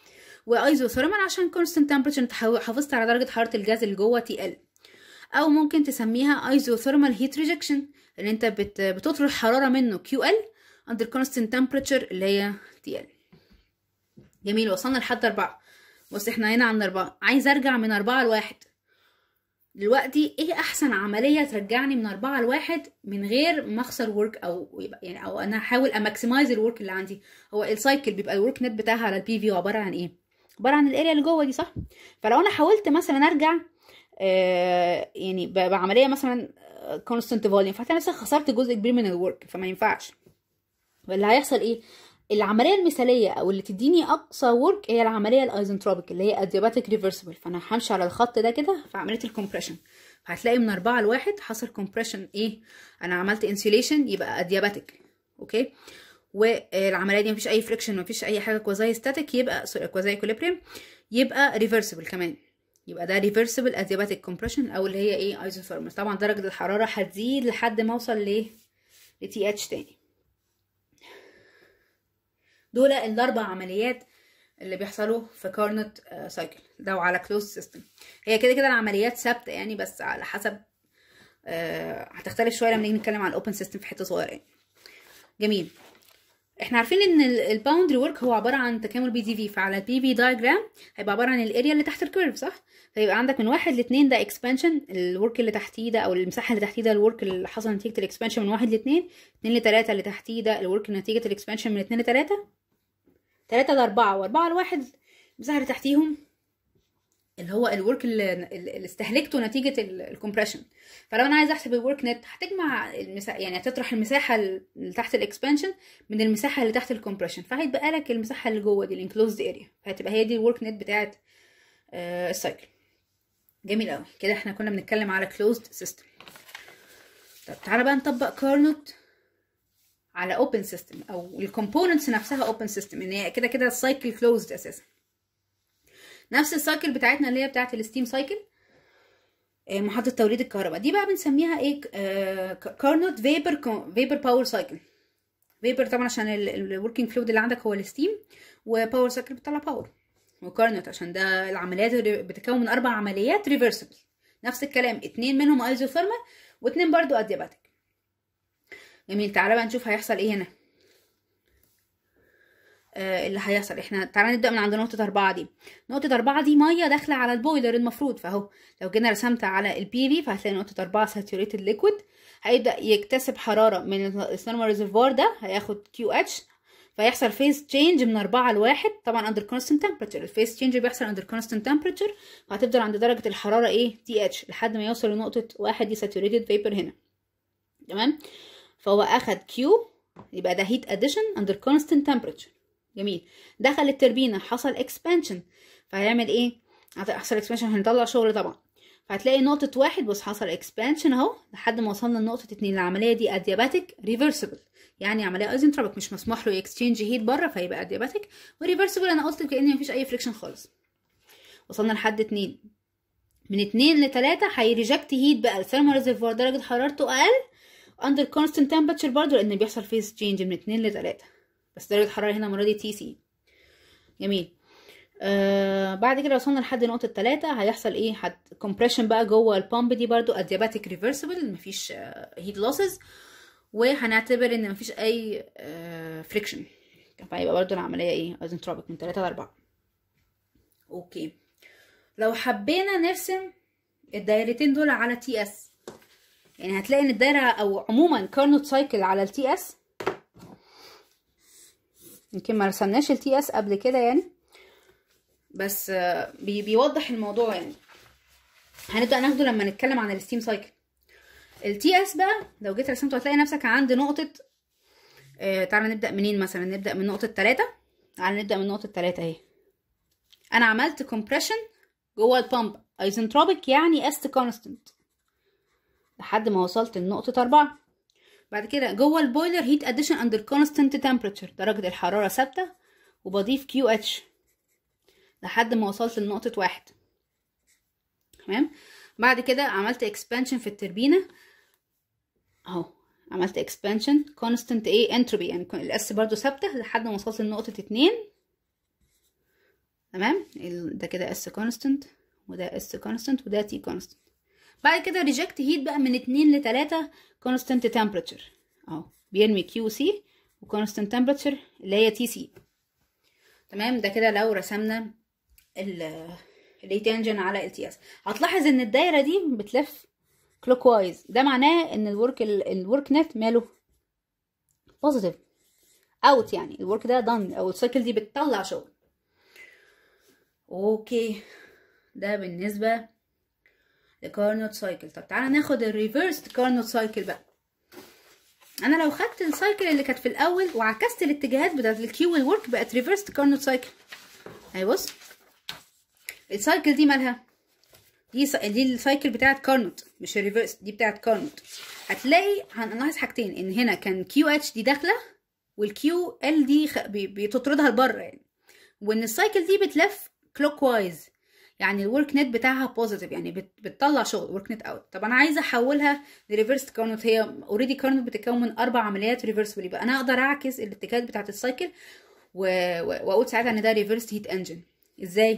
وايزوثيرمال عشان constant temperature انت حافظت على درجه حراره الجاز اللي جوه TL. او ممكن تسميها ايزوثيرمال هيت ريجكشن لان انت بتطرد حراره منه QL under constant temperature اللي هي TL. جميل، وصلنا لحد 4. بص احنا هنا عند 4، عايز ارجع من 4 ل1. دلوقتي ايه احسن عمليه ترجعني من 4 ل1 من غير ما اخسر ورك او يبقى يعني او انا هحاول اماكسمايز الورك اللي عندي؟ هو السايكل بيبقى الورك نت بتاعها على البي في عباره عن ايه؟ عباره عن الاريا اللي جوه دي، صح؟ فلو انا حاولت مثلا ارجع يعني بعمليه مثلا كونستنت فوليوم، فهتلاقي نفسك خسرت جزء كبير من الورك، فما ينفعش. واللي هيحصل ايه؟ العمليه المثاليه او اللي تديني اقصى ورك هي العمليه الايزنتروبيك اللي هي ادياباتيك ريفرسبل. فانا همشي على الخط ده كده في عمليه الكومبريشن، فهتلاقي من 4 ل1 حصل كومبريشن. ايه؟ انا عملت انسيوليشن يبقى ادياباتيك، اوكي. والعمليه دي مفيش اي فريكشن، مفيش اي حاجه كوازاي ستاتيك، يبقى كوازاي ايكوليبريم، يبقى ريفرسبل كمان. يبقى ده ريفرسبل ادياباتيك كومبريشن او اللي هي ايه؟ ايزوثيرمال. طبعا درجه الحراره هتزيد لحد ما اوصل ل TH تاني. دول ال4 عمليات اللي بيحصلوا في كارنوت سايكل ده وعلى كلوز سيستم. هي كده كده العمليات ثابته يعني، بس على حسب هتختلف شويه لما نيجي نتكلم عن الاوبن سيستم في حته صغيره يعني. جميل، احنا عارفين ان الباوندري ورك هو عباره عن تكامل بي دي في، فعلى البي في دايجرام هيبقى عباره عن الاريا اللي تحت الكيرف، صح؟ فيبقى عندك من 1 ل2 ده اكسبانشن، الورك اللي تحتيه ده او المساحه اللي تحتيه ده الورك اللي حصل نتيجه الاكسبانشن من 1 ل2. 2 ل3 اللي تحتيه ده الورك نتيجه الاكسبانشن من 2 ل3. 3 ل4 و4 ل1 المساحه اللي تحتيهم اللي هو الورك اللي استهلكته نتيجه الكومبريشن. فلو انا عايزه احسب الورك نت هتجمع يعني هتطرح المساحه اللي تحت الاكسبانشن من المساحه اللي تحت الكومبريشن، فهيتبقى لك المساحه اللي جوه دي الانكلوزد اريا، فهتبقى هي دي الورك نت بتاعه السايكل. جميل قوي كده، احنا كنا بنتكلم على كلوزد سيستم. طب تعالى بقى نطبق كارنوت على اوبن سيستم او الكومبوننتس نفسها اوبن سيستم، ان هي كده كده السايكل كلوزد اساسا. نفس السايكل بتاعتنا اللي هي بتاعت الستيم سايكل، محطة توليد الكهرباء دي بقى بنسميها ايه؟ كارنوت فيبر باور سايكل. فيبر طبعا عشان الوركينج فلويد اللي عندك هو الستيم، وباور سايكل بتطلع باور. وكارنوت عشان ده العمليات اللي بتتكون من 4 عمليات ريفرسبل، نفس الكلام، 2 منهم ايزوثيرمال و2 برضو ادياباتيك. جميل، تعالى بقى نشوف هيحصل ايه هنا. اللي هيحصل، احنا تعالى نبدا من عند نقطه 4 دي. نقطه 4 دي ميه داخله على البويلر المفروض، فاهو لو جينا رسمت على البي في فهتلاقي نقطه 4 ساتوريتد ليكويد، هيبدا يكتسب حراره من الثيرمال ريزرفوار ده، هياخد كيو اتش، فيحصل فيز تشينج من 4 ل1 طبعا اندر كونستنت تمبرتشر. الفيز تشينج بيحصل اندر كونستنت تمبرتشر، وهتفضل عند درجه الحراره ايه؟ تي اتش، لحد ما يوصل لنقطه 1 دي ساتوريتد فيبر هنا. تمام، فهو اخد كيو، يبقى ده هيت اديشن اندر كونستنت تمبرتشر. جميل، دخل التربينه حصل اكسبانشن، فهيعمل ايه؟ هيحصل اكسبانشن، هنطلع شغل طبعا. فهتلاقي نقطه 1 بص حصل اكسبانشن اهو لحد ما وصلنا لنقطه 2. العمليه دي ادياباتيك ريفرسبل، يعني عمليه ايزنتروبيك، مش مسموح له اكسشينج هيت بره، فيبقى ادياباتيك. وريفرسبل انا قلت كأن مفيش اي فريكشن خالص. وصلنا لحد 2. من 2 ل3 هيريجكت هيت بقى، الثيرمال ريزرفوار درجه حرارته اقل اندر كونستنت تمبرتشر برضه، لان بيحصل فيز تشينج من 2 ل3، بس درجه الحراره هنا المره دي تي سي. جميل، بعد كده وصلنا لحد نقطه 3 هيحصل ايه؟ كومبريشن بقى جوه البامب دي برضو ادياباتيك ريفرسبل، مفيش هيت لوسز، وهنعتبر ان مفيش اي فريكشن، فيبقى برضو العمليه ايه؟ ايزنتروبيك من 3 ل 4. اوكي، لو حبينا نرسم الدايرتين دول على تي اس، يعني هتلاقي ان الدايره او عموما كارنوت سايكل على التي اس، يمكن ما رسمناش التي اس قبل كده يعني، بس بيوضح الموضوع يعني. هنبدا ناخده لما نتكلم عن الستيم سايكل. التي اس بقى لو جيت رسمته هتلاقي نفسك عند نقطه تعالى نبدا منين؟ مثلا نبدا من نقطه 3. تعالى نبدا من نقطه 3 اهي. انا عملت كومبريشن جوه البامب ايزنتروبيك، يعني اس كونستنت، لحد ما وصلت لنقطه 4. بعد كده جوه البويلر هيت اديشن اندر كونستنت تمبرتشر، درجه الحراره ثابته، وبضيف كيو اتش لحد ما وصلت لنقطه 1. تمام، بعد كده عملت اكسبانشن في التربينه اهو، عملت اكسبانشن كونستنت ايه؟ انتروبي، يعني الاس برضو ثابته لحد ما وصلت لنقطه 2، تمام. ده كده اس كونستنت، وده اس كونستنت، وده تي كونستنت. بعد كده ريجكت هيت بقى من 2 ل 3 كونستنت تمبرتشر اهو، بيرمي كيو سي وكونستنت تمبرتشر اللي هي تي سي. تمام. ده كده لو رسمنا الهيت انجن على التي اس، هتلاحظ ان الدايره دي بتلف كلوك وايز. ده معناه ان الورك نت ماله بوزيتيف اوت، يعني الورك ده دان، او السايكل دي بتطلع شغل. اوكي، ده بالنسبه لكارنوت سايكل. طب تعالى ناخد الريفيرس كارنوت سايكل بقى. انا لو خدت السايكل اللي كانت في الاول وعكست الاتجاهات بتاعت الكيو والورك بقت ريفيرس كارنوت سايكل. اهي بص، السايكل دي مالها؟ دي السايكل بتاعت كارنوت، مش الريفيرس، دي بتاعت كارنوت. هتلاقي هنلاحظ حاجتين، ان هنا كان كيو اتش دي داخله والكيو ال دي بتطردها لبره يعني، وان السايكل دي بتلف كلوك وايز، يعني الورك نت بتاعها بوزيتيف، يعني بتطلع شغل ورك نت اوت. طب انا عايزه احولها لريفيرس كارنوت، هي اوريدي كارنوت بتتكون من 4 عمليات ريفرسبل، يبقى انا اقدر اعكس الاتجاهات بتاعه السايكل واقول ساعتها ان ده ريفيرس هيت انجن. ازاي؟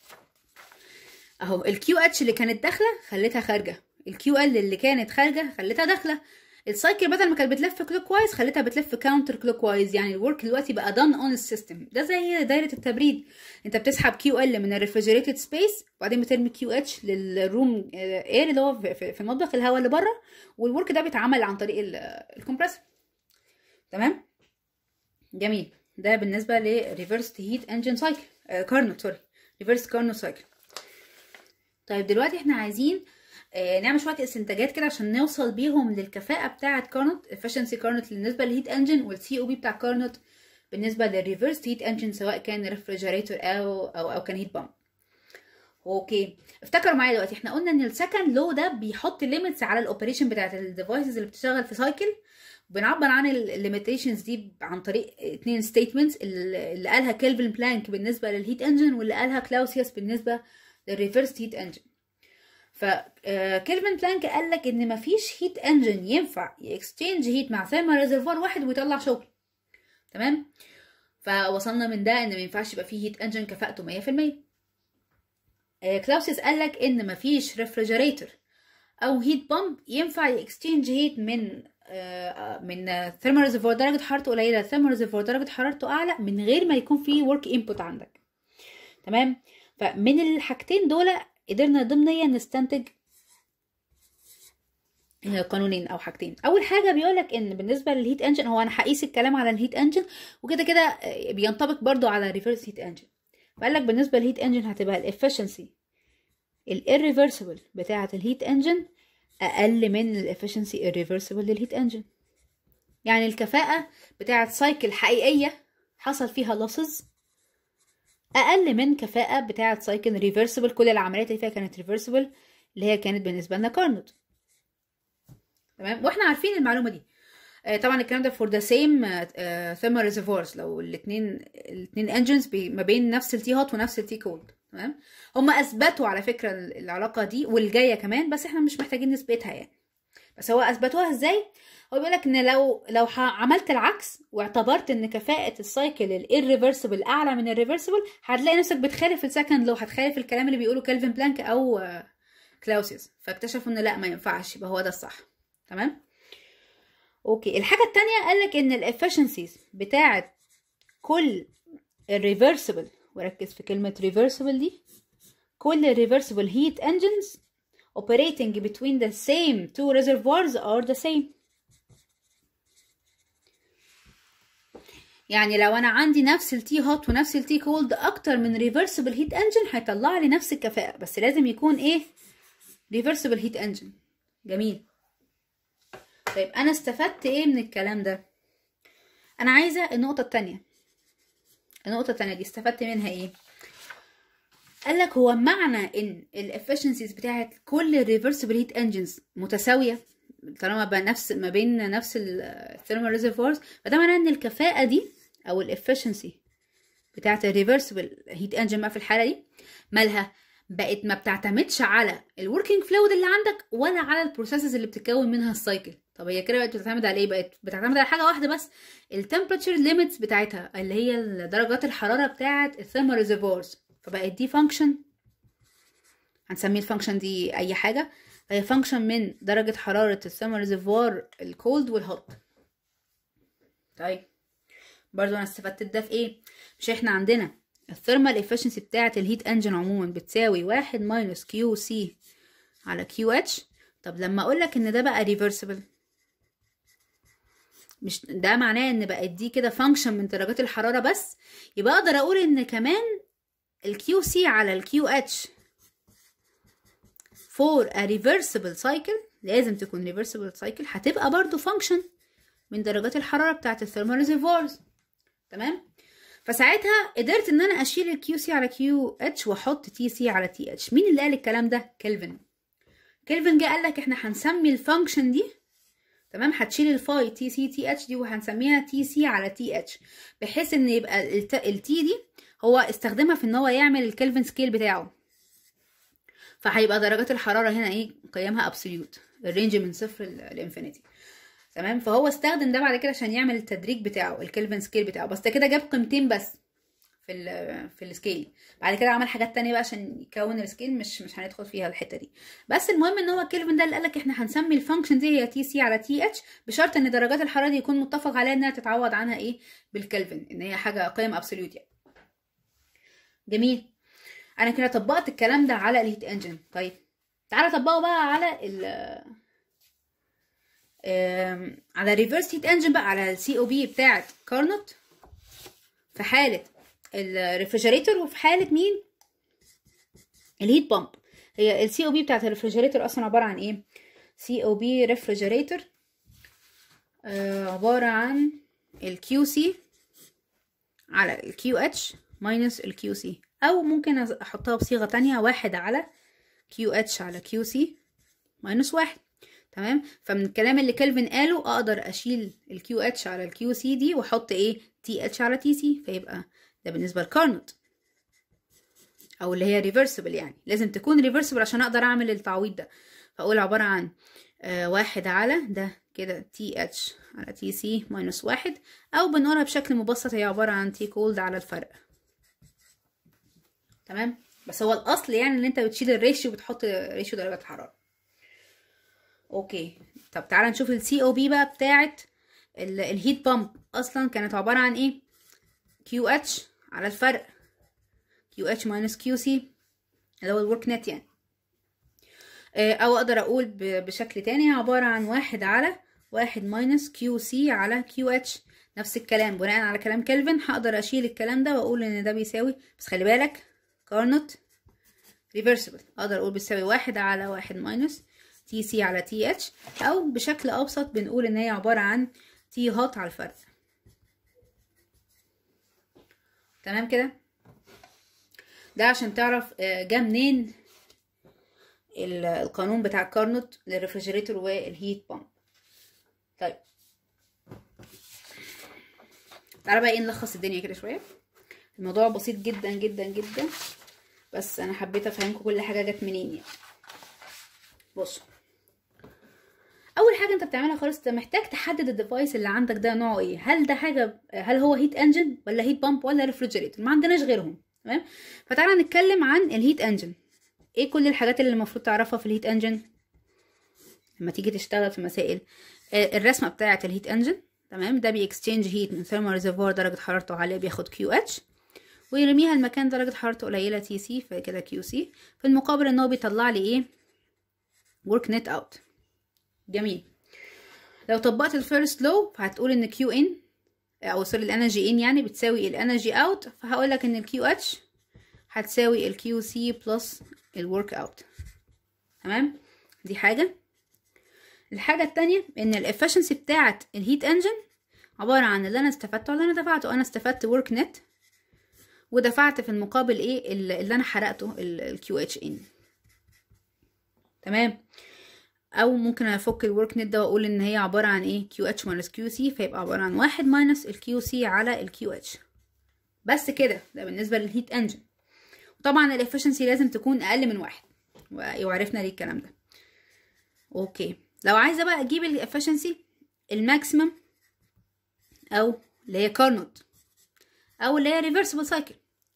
اهو الكيو اتش اللي كانت داخله خليتها خارجه، الكيو ال اللي كانت خارجه خليتها داخله. السايكل بدل ما كانت بتلف كلوك وايز خليتها بتلف كاونتر كلوك وايز، يعني الورك دلوقتي بقى دان اون السيستم. ده زي دايره التبريد، انت بتسحب كيو ال من الريفريجريتد سبيس وبعدين بترمي كيو اتش للروم اير اللي هو في المطبخ، الهواء اللي بره، والورك ده بيتعمل عن طريق الكمبرسور. تمام، جميل. ده بالنسبه لريفرس هيت انجن سايكل كارنوت، سوري، ريفرس كارنوت سايكل. طيب دلوقتي احنا عايزين نعمل شويه استنتاجات كده عشان نوصل بيهم للكفاءه بتاعه كارنوت، efficiency كارنوت بالنسبه للهيت انجن، والسي او بي بتاع كارنوت بالنسبه للريفرس هيت انجن، سواء كان ريفريجريتور او كان هيت بامب. اوكي، افتكروا معايا دلوقتي احنا قلنا ان السكند لو ده بيحط ليميتس على الاوبريشن بتاعه الديفايسز اللي بتشتغل في سايكل. بنعبر عن الليميتيشنز دي عن طريق 2 ستيتمنتس، اللي قالها كيلفن بلانك بالنسبه للهيت انجن، واللي قالها كلاوسيوس بالنسبه للريفرس هيت انجن. فكيلفن بلانك قال لك ان مفيش هيت انجن ينفع يكستشينج هيت مع ثيرمال ريزرفوار واحد ويطلع شغل. تمام، فوصلنا من ده ان ما ينفعش يبقى فيه هيت انجن كفاءته 100%. كلاوسيوس قال لك ان مفيش ريفريجريتور او هيت بامب ينفع يكستشينج هيت من ثيرمال ريزرفوار درجه حرارته قليله لثيرمال ريزرفوار درجه حرارته اعلى من غير ما يكون فيه ورك انبوت عندك. تمام، فمن الحاجتين دول قدرنا ضمنيا نستنتج قانونين او حاجتين. اول حاجه بيقولك ان بالنسبه للهيت انجن، هو انا هقيس الكلام على الهيت انجن وكده كده بينطبق برضو على الريفرس هيت انجن. فقال لك بالنسبه للهيت انجن هتبقى الافشنسي الirreversible بتاعه الهيت انجن اقل من الافشنسي irreversible للهيت انجن، يعني الكفاءه بتاعه سايكل حقيقيه حصل فيها لوسز اقل من كفاءه بتاعه سايكل ريفرسبل، كل العمليات اللي فيها كانت ريفرسبل، اللي هي كانت بالنسبه لنا كارنوت. تمام، واحنا عارفين المعلومه دي. طبعا الكلام ده فور ذا سيم ثيرمال ريزرفوارز، لو الاثنين انجنز ما بين نفس التي هوت ونفس التي كولد. تمام، هم اثبتوا على فكره العلاقه دي والجايه كمان، بس احنا مش محتاجين نثبتها يعني. بس هو اثبتوها ازاي؟ هو بيقول لك ان لو عملت العكس واعتبرت ان كفاءه السايكل الirreversible اعلى من الريفرسبل، هتلاقي نفسك بتخالف السكند لو، هتخالف الكلام اللي بيقوله كيلفن بلانك او كلاوسيوس، فاكتشفوا ان لا ما ينفعش، يبقى هو ده الصح. تمام، اوكي. الحاجه الثانيه قال لك ان الافشنسيز بتاعه كل الريفرسبل، وركز في كلمه ريفرسبل دي، كل الريفرسبل هيت انجنز operating between the same two reservoirs are the same. يعني لو انا عندي نفس التي هوت ونفس التي كولد اكتر من ريفرسبل هيت انجن هيطلع لي نفس الكفاءه، بس لازم يكون ايه؟ ريفرسبل هيت انجن. جميل. طيب انا استفدت ايه من الكلام ده؟ انا عايزه النقطه الثانيه دي استفدت منها ايه؟ قال لك هو معنى ان الافشنسيز بتاعت كل الريفرسبل هيت انجنز متساويه طالما ما بين نفس الثيرمال ريزرفوارز، فده معناه ان الكفاءه دي او الافشنسي بتاعت الريفرسبل هيت انجن بقى في الحاله دي مالها بقت ما بتعتمدش على الوركينج فلويد اللي عندك ولا على البروسيسز اللي بتتكون منها السايكل. طب هي كده بقت بتعتمد على ايه؟ بقت بتعتمد على حاجه واحده بس، التمبراتشر ليميتس بتاعتها، اللي هي درجات الحراره بتاعت الثيرمال ريزرفوارز. فبقت دي فانكشن، هنسمي الفانكشن دي اي حاجه، فهي فانكشن من درجه حراره الثيرمال ريزرفوار الكولد والهوت. طيب برضو انا استفدت ده في ايه؟ مش احنا عندنا الثيرمال افشنسي بتاعه الهيت انجن عموما بتساوي 1 ماينس كيو سي على كيو اتش. طب لما اقولك ان ده بقى ريفرسبل، مش ده معناه ان بقت دي كده فانكشن من درجات الحراره بس، يبقى اقدر اقول ان كمان الكيو سي على الكيو اتش for a reversible cycle، لازم تكون reversible cycle، هتبقى برضو function من درجات الحرارة بتاعت الثيرمال ريزرفوارز. تمام؟ فساعتها قدرت ان انا اشيل الكيو سي على كيو اتش واحط تي سي على تي اتش. مين اللي قال الكلام ده؟ كلفن. كلفن جه قال لك احنا هنسمي الفانكشن دي، تمام، هتشيل الفاي تي سي تي اتش دي وهنسميها تي سي على تي اتش، بحيث ان يبقى التي دي هو استخدمها في ان هو يعمل الكلفن سكيل بتاعه، فهيبقى درجات الحراره هنا ايه؟ قيمها ابسوليوت، الرينج من صفر لانفينيتي. تمام؟ فهو استخدم ده بعد كده عشان يعمل التدريج بتاعه، الكلفن سكيل بتاعه، بس ده كده جاب قيمتين بس في السكيل. بعد كده عمل حاجات تانية بقى عشان يكون السكيل، مش هندخل فيها الحته دي. بس المهم ان هو كلفن ده اللي قالك احنا هنسمي الفانكشن دي هي تي سي على تي اتش، بشرط ان درجات الحراره دي يكون متفق عليها انها تتعوض عنها ايه؟ بالكلفن، ان هي حاجه قيم ابسوليوت يعني. جميل. انا كده طبقت الكلام ده على الهيت انجن. طيب تعالى طبقه بقى على ريفرس هيت انجن بقى، على السي او بي بتاعت كارنوت في حاله الريفريجريتور، وفي حاله مين؟ الهيت بامب. هي السي او بي بتاعت الريفريجريتور اصلا عباره عن ايه؟ سي او بي ريفريجريتور عباره عن الكيو سي على الكيو اتش ماينس الكيو سي، او ممكن احطها بصيغه تانية، 1 على كيو اتش على كيو سي ماينس 1. تمام؟ فمن الكلام اللي كلفن قاله اقدر اشيل الكيو اتش على الكيو سي دي واحط ايه؟ تي اتش على تي سي، فيبقى ده بالنسبه لكارنوت، او اللي هي ريفرسبل، يعني لازم تكون ريفرسبل عشان اقدر اعمل التعويض ده. فاقول عباره عن 1 على ده كده تي اتش على تي سي ماينس 1، او بنقولها بشكل مبسط هي عباره عن تي كولد على الفرق. تمام؟ بس هو الاصل يعني ان انت بتشيل الريشيو، بتحط ريشيو درجات الحراره. اوكي. طب تعالى نشوف السي او بي بقى بتاعت الهيت بامب. اصلا كانت عباره عن ايه؟ كيو اتش على الفرق كيو اتش ماينس كيو سي، اللي هو الورك نت يعني. او اقدر اقول بشكل تاني عباره عن 1 على 1 ماينس كيو سي على كيو اتش. نفس الكلام بناء على كلام كلفن، هقدر اشيل الكلام ده واقول ان ده بيساوي، بس خلي بالك كارنوت ريفرسبل، اقدر اقول بيساوي 1 على 1 ماينس تي سي على تي اتش، او بشكل ابسط بنقول ان هي عباره عن تي هوت على الفرق. تمام كده؟ ده عشان تعرف جه منين القانون بتاع كارنوت للريفريجريتور والهيت بامب. طيب تعالى بقى ايه نلخص الدنيا كده شويه. الموضوع بسيط جدا جدا جدا، بس انا حبيت افهمكم كل حاجه جت منين يعني. بص، اول حاجه انت بتعملها خالص، انت محتاج تحدد الديفايس اللي عندك ده نوعه ايه. هل هو هيت انجن ولا هيت بامب ولا ريفريجريتور؟ ما عندناش غيرهم. تمام؟ فتعالى نتكلم عن الهيت انجن. ايه كل الحاجات اللي المفروض تعرفها في الهيت انجن لما تيجي تشتغل في مسائل؟ الرسمه بتاعه الهيت انجن. تمام؟ ده بيكستشينج هيت من ثيرمال ريزرفوار درجه حرارته عاليه بياخد كيو اتش، ويرميها المكان درجه حرارته قليله تي سي، فكده كيو سي. في المقابل ان هو بيطلع لي ايه؟ ورك نت اوت. جميل. لو طبقت الفيرست لو فهتقول ان كيو ان، او سوري الانرجي ان يعني بتساوي الانرجي اوت، فهقول لك ان الكيو اتش هتساوي الكيو سي بلس الورك اوت. تمام؟ دي حاجه. الحاجه التانية ان الافشنسي بتاعه الهيت انجن عباره عن اللي انا استفدته واللي انا دفعته. انا استفدت ورك نت، ودفعت في المقابل ايه؟ اللي انا حرقته، الكيو اتش ان. تمام؟ او ممكن افك الورك نت ده واقول ان هي عباره عن ايه؟ كيو اتش ماينس كيو سي، فيبقى عباره عن 1 ماينس الكيو سي على الكيو اتش. بس كده. ده بالنسبه للهيت انجن. وطبعا الافشنسي لازم تكون اقل من 1، وعرفنا ليه الكلام ده. اوكي. لو عايزه بقى اجيب الافشنسي الماكسيمم، او اللي هي كارنوت، او اللي هي ريفرسبل سايكل،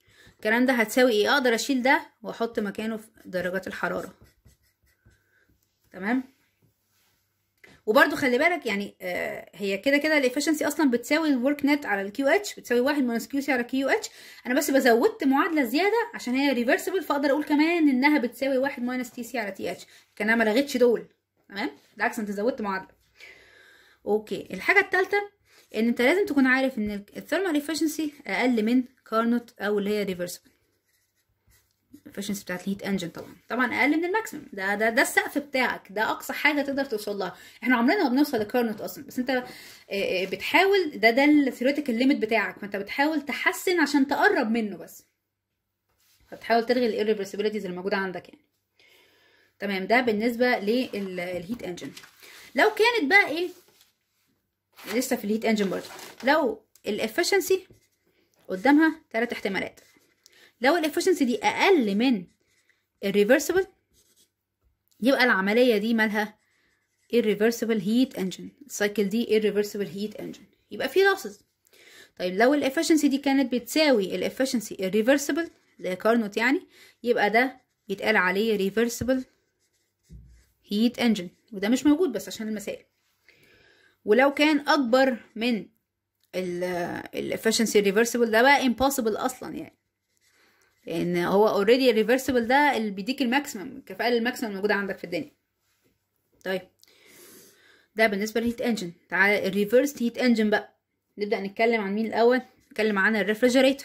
الكلام ده هتساوي ايه؟ اقدر اشيل ده واحط مكانه في درجات الحراره. تمام. وبرده خلي بالك يعني هي كده كده الافشنسي اصلا بتساوي الورك نت على الكيو اتش، بتساوي 1 ماينس كيو سي على كيو اتش. انا بس بزودت معادله زياده عشان هي ريفرسبل، فاقدر اقول كمان انها بتساوي 1 ماينس تي سي على تي اتش، كان انا ما لغيتش دول. تمام، بالعكس انت زودت معادله. اوكي، الحاجه الثالثه ان انت لازم تكون عارف ان الثيرمال افشنسي اقل من كارنوت او اللي هي ريفرسبل. الافشنسي بتاعت الهيت انجن طبعا اقل من الماكسيمم. ده السقف بتاعك، ده اقصى حاجه تقدر توصل لها. احنا عمرنا ما بنوصل لكارنوت اصلا، بس انت بتحاول، ده الثيوريتيكال ليميت بتاعك، فانت بتحاول تحسن عشان تقرب منه بس، فبتحاول تلغي الirreversibilities اللي موجوده عندك يعني. تمام، ده بالنسبه للهيت انجن. لو كانت بقى ايه لسه في الهيت انجن برضه، لو الافشنسي قدامها 3 احتمالات. لو الافشنسي دي اقل من الريفرسبل يبقى العمليه دي مالها irreversible heat engine، السايكل دي irreversible heat engine، يبقى في losses. طيب لو الافشنسي دي كانت بتساوي الافشنسي irreversible زي كارنوت يعني، يبقى ده يتقال عليه reversible heat engine، وده مش موجود بس عشان المسائل. ولو كان اكبر من الافشنسي irreversible ده بقى impossible اصلا يعني، لان هو اوريدي الريفرسبل ده اللي بيديك الماكسيمم، الكفاءه الماكسيمم الموجوده عندك في الدنيا. طيب ده بالنسبه للهيت انجن. تعالى الريفرس هيت انجن بقى، نبدا نتكلم عن مين الاول. نتكلم عن الريفريجريتور.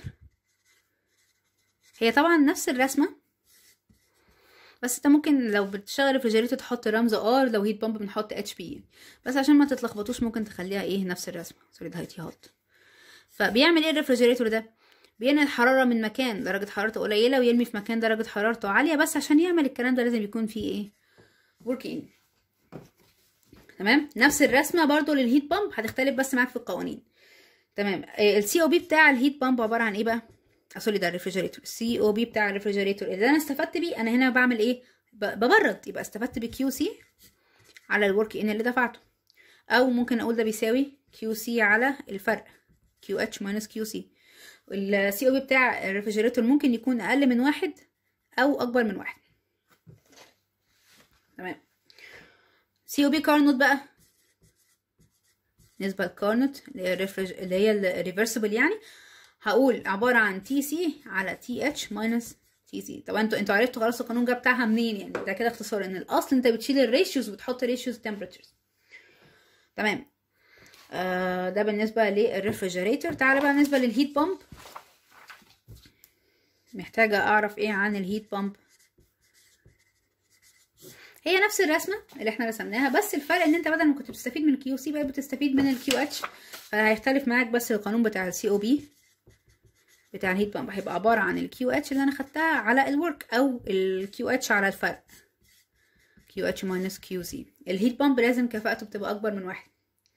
هي طبعا نفس الرسمه، بس انت ممكن لو بتشغل ريفريجريتور تحط رمز ار، لو هيت بامب بنحط اتش بي، بس عشان ما تتلخبطوش ممكن تخليها ايه نفس الرسمه. سوري، ده هيتي هوت. فبيعمل ايه الريفريجريتور ده؟ بينقل الحراره من مكان درجه حرارته قليله ويرمي في مكان درجه حرارته عاليه، بس عشان يعمل الكلام ده لازم يكون فيه ايه working. تمام، نفس الرسمه برضو للهيت بامب، هتختلف بس معاك في القوانين. تمام. السي او بي بتاع الهيت بامب عباره عن ايه بقى؟ سوري، ده الريفريجريتور. السي او بي بتاع الريفريجريتور اللي انا استفدت بيه، انا هنا بعمل ايه؟ ببرد، يبقى استفدت بكيو سي على الورك ان اللي دفعته، او ممكن اقول ده بيساوي كيو سي على الفرق كيو اتش ماينس كيو سي. السي او بي بتاع الريفريجريتور ممكن يكون اقل من 1 او اكبر من 1. تمام. سي او بي كارنوت بقى، بالنسبه للكارنوت اللي هي الريفرسبل يعني، هقول عباره عن تي سي على تي اتش ماينس تي سي. طبعا انتوا عرفتوا خلاص القانون جه بتاعها منين يعني، ده كده اختصار ان الاصل انت بتشيل الريشيوز وبتحط ريشيوز تمبريتشرز. تمام. ده بالنسبه للريفريجريتور. تعالى بقى بالنسبه للهيت بامب. محتاجه اعرف ايه عن الهيت بامب. هي نفس الرسمه اللي احنا رسمناها، بس الفرق ان انت بدل ما كنت بتستفيد من الكيو سي بقى بتستفيد من الكيو اتش، فهيختلف معاك بس القانون بتاع السي او بي بتاع الهيت بامب هيبقى عباره عن الكيو اتش اللي انا خدتها على الورك، او الكيو اتش على الفرق كيو اتش ماينس كيو سي. الهيت بامب لازم كفاءته بتبقى اكبر من 1.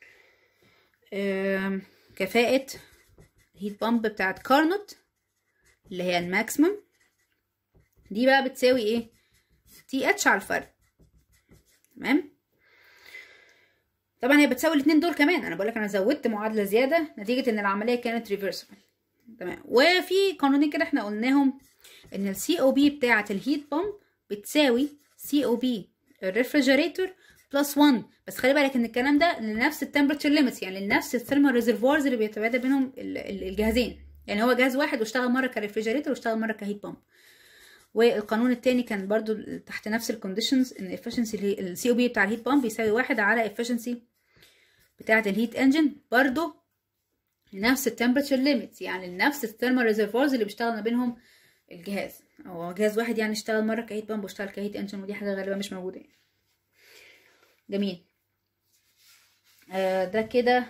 كفاءه الهيت بامب بتاعت كارنوت اللي هي الماكسيمم دي بقى بتساوي ايه؟ تي اتش على الفرق. تمام. طبعا هي بتساوي الاثنين دول كمان، انا بقولك انا زودت معادله زياده نتيجه ان العمليه كانت ريفرسبل. تمام. وفي قانونين كده احنا قلناهم، ان السي او بي بتاعه الهيت بامب بتساوي سي او بي الريفريجريتور بلس 1، بس خلي بالك ان الكلام ده لنفس التمبرتشر ليميتس، يعني لنفس الثيرمال ريزرفوارز اللي بيتبادل بينهم الجهازين، يعني هو جهاز واحد واشتغل مره كريفريجريتور واشتغل مره كهيت بامب. والقانون التاني كان برضو تحت نفس الكونديشنز، ان efficiency السي او بي بتاع الهيت بامب بيساوي 1 على efficiency بتاعه الهيت انجن، برضو لنفس التمبرتشر ليميتس، يعني لنفس الثيرمال ريزرفوارز اللي بيشتغل ما بينهم الجهاز. هو جهاز واحد يعني اشتغل مره كهيت بامب واشتغل كهيت انجن، ودي حاجه غالبا مش موجوده يعني. جميل. ده كده.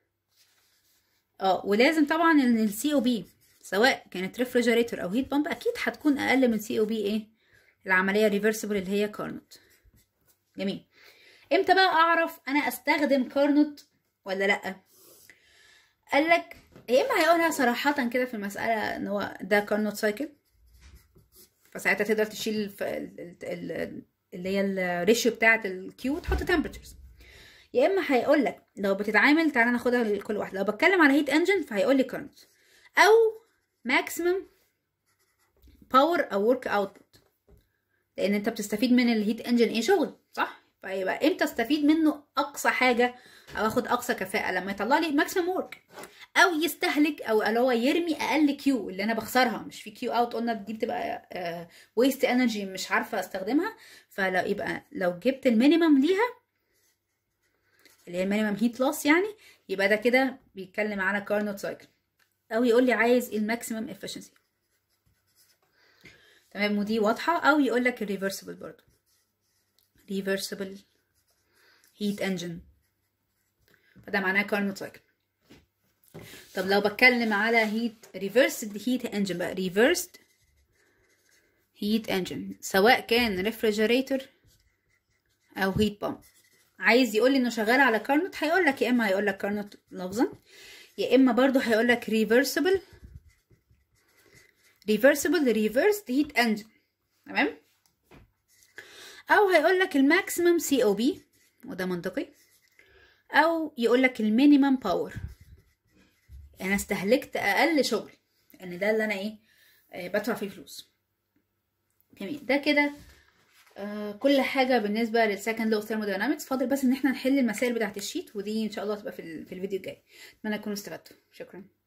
ولازم طبعا ان السي او بي سواء كانت ريفريجريتور او هيت بامب اكيد هتكون اقل من سي او بي ايه العمليه ريفرسبل اللي هي كارنوت. جميل. امتى بقى اعرف انا استخدم كارنوت ولا لا؟ قال لك يا اما هيقولها صراحه كده في المساله ان هو ده كارنوت سايكل، فساعتها تقدر تشيل اللي هي الريشيو بتاعه الكيو وتحط تمبرتشرز، يا اما هيقول لك لو بتتعامل، تعالى ناخدها لكل واحده، لو بتكلم على هيت انجن فهيقول لي كارنوت، او ماكسيمم باور او ورك اوتبوت، لان انت بتستفيد من الهيت انجن ايه؟ شغل، صح؟ فيبقى امتى استفيد منه اقصى حاجه او اخد اقصى كفاءه؟ لما يطلع لي ماكسيمم ورك، او يستهلك او اللي هو يرمي اقل كيو اللي انا بخسرها. مش في كيو اوت قلنا دي بتبقى ويست انرجي مش عارفه استخدمها. فلو يبقى لو جبت المينيمم ليها اللي هي المينيمم هيت لوس يعني، يبقى ده كده بيتكلم على كارنوت سايكل. او يقول لي عايز الماكسيمم افشنسي، تمام، ودي واضحه. او يقول لك الريفرسبل برضو، ريفرسبل هيت انجن، فده معناه كارنوت سايكل. طب لو بتكلم على هيت ريفرسد هيت انجن بقى، ريفرسد هيت انجن سواء كان ريفريجريتور او هيت بامب، عايز يقول لي انه شغال على كارنوت، هيقول لك يا اما هيقول لك كارنوت لفظا، يا اما برضو هيقول لك ريفرسبل ريفرسد هيت انجن، تمام. او هيقول لك الماكسيمم سي او بي، وده منطقي. او يقول لك المينيمم باور، انا استهلكت اقل شغل، لان ده اللي انا ايه بدفع فيه فلوس. جميل، ده كده كل حاجه بالنسبه للسكند لو اوف ثيرموداينامكس. فاضل بس ان احنا نحل المسائل بتاعه الشيت، ودي ان شاء الله تبقى في الفيديو الجاي. اتمنى تكونوا استفدتوا. شكرا.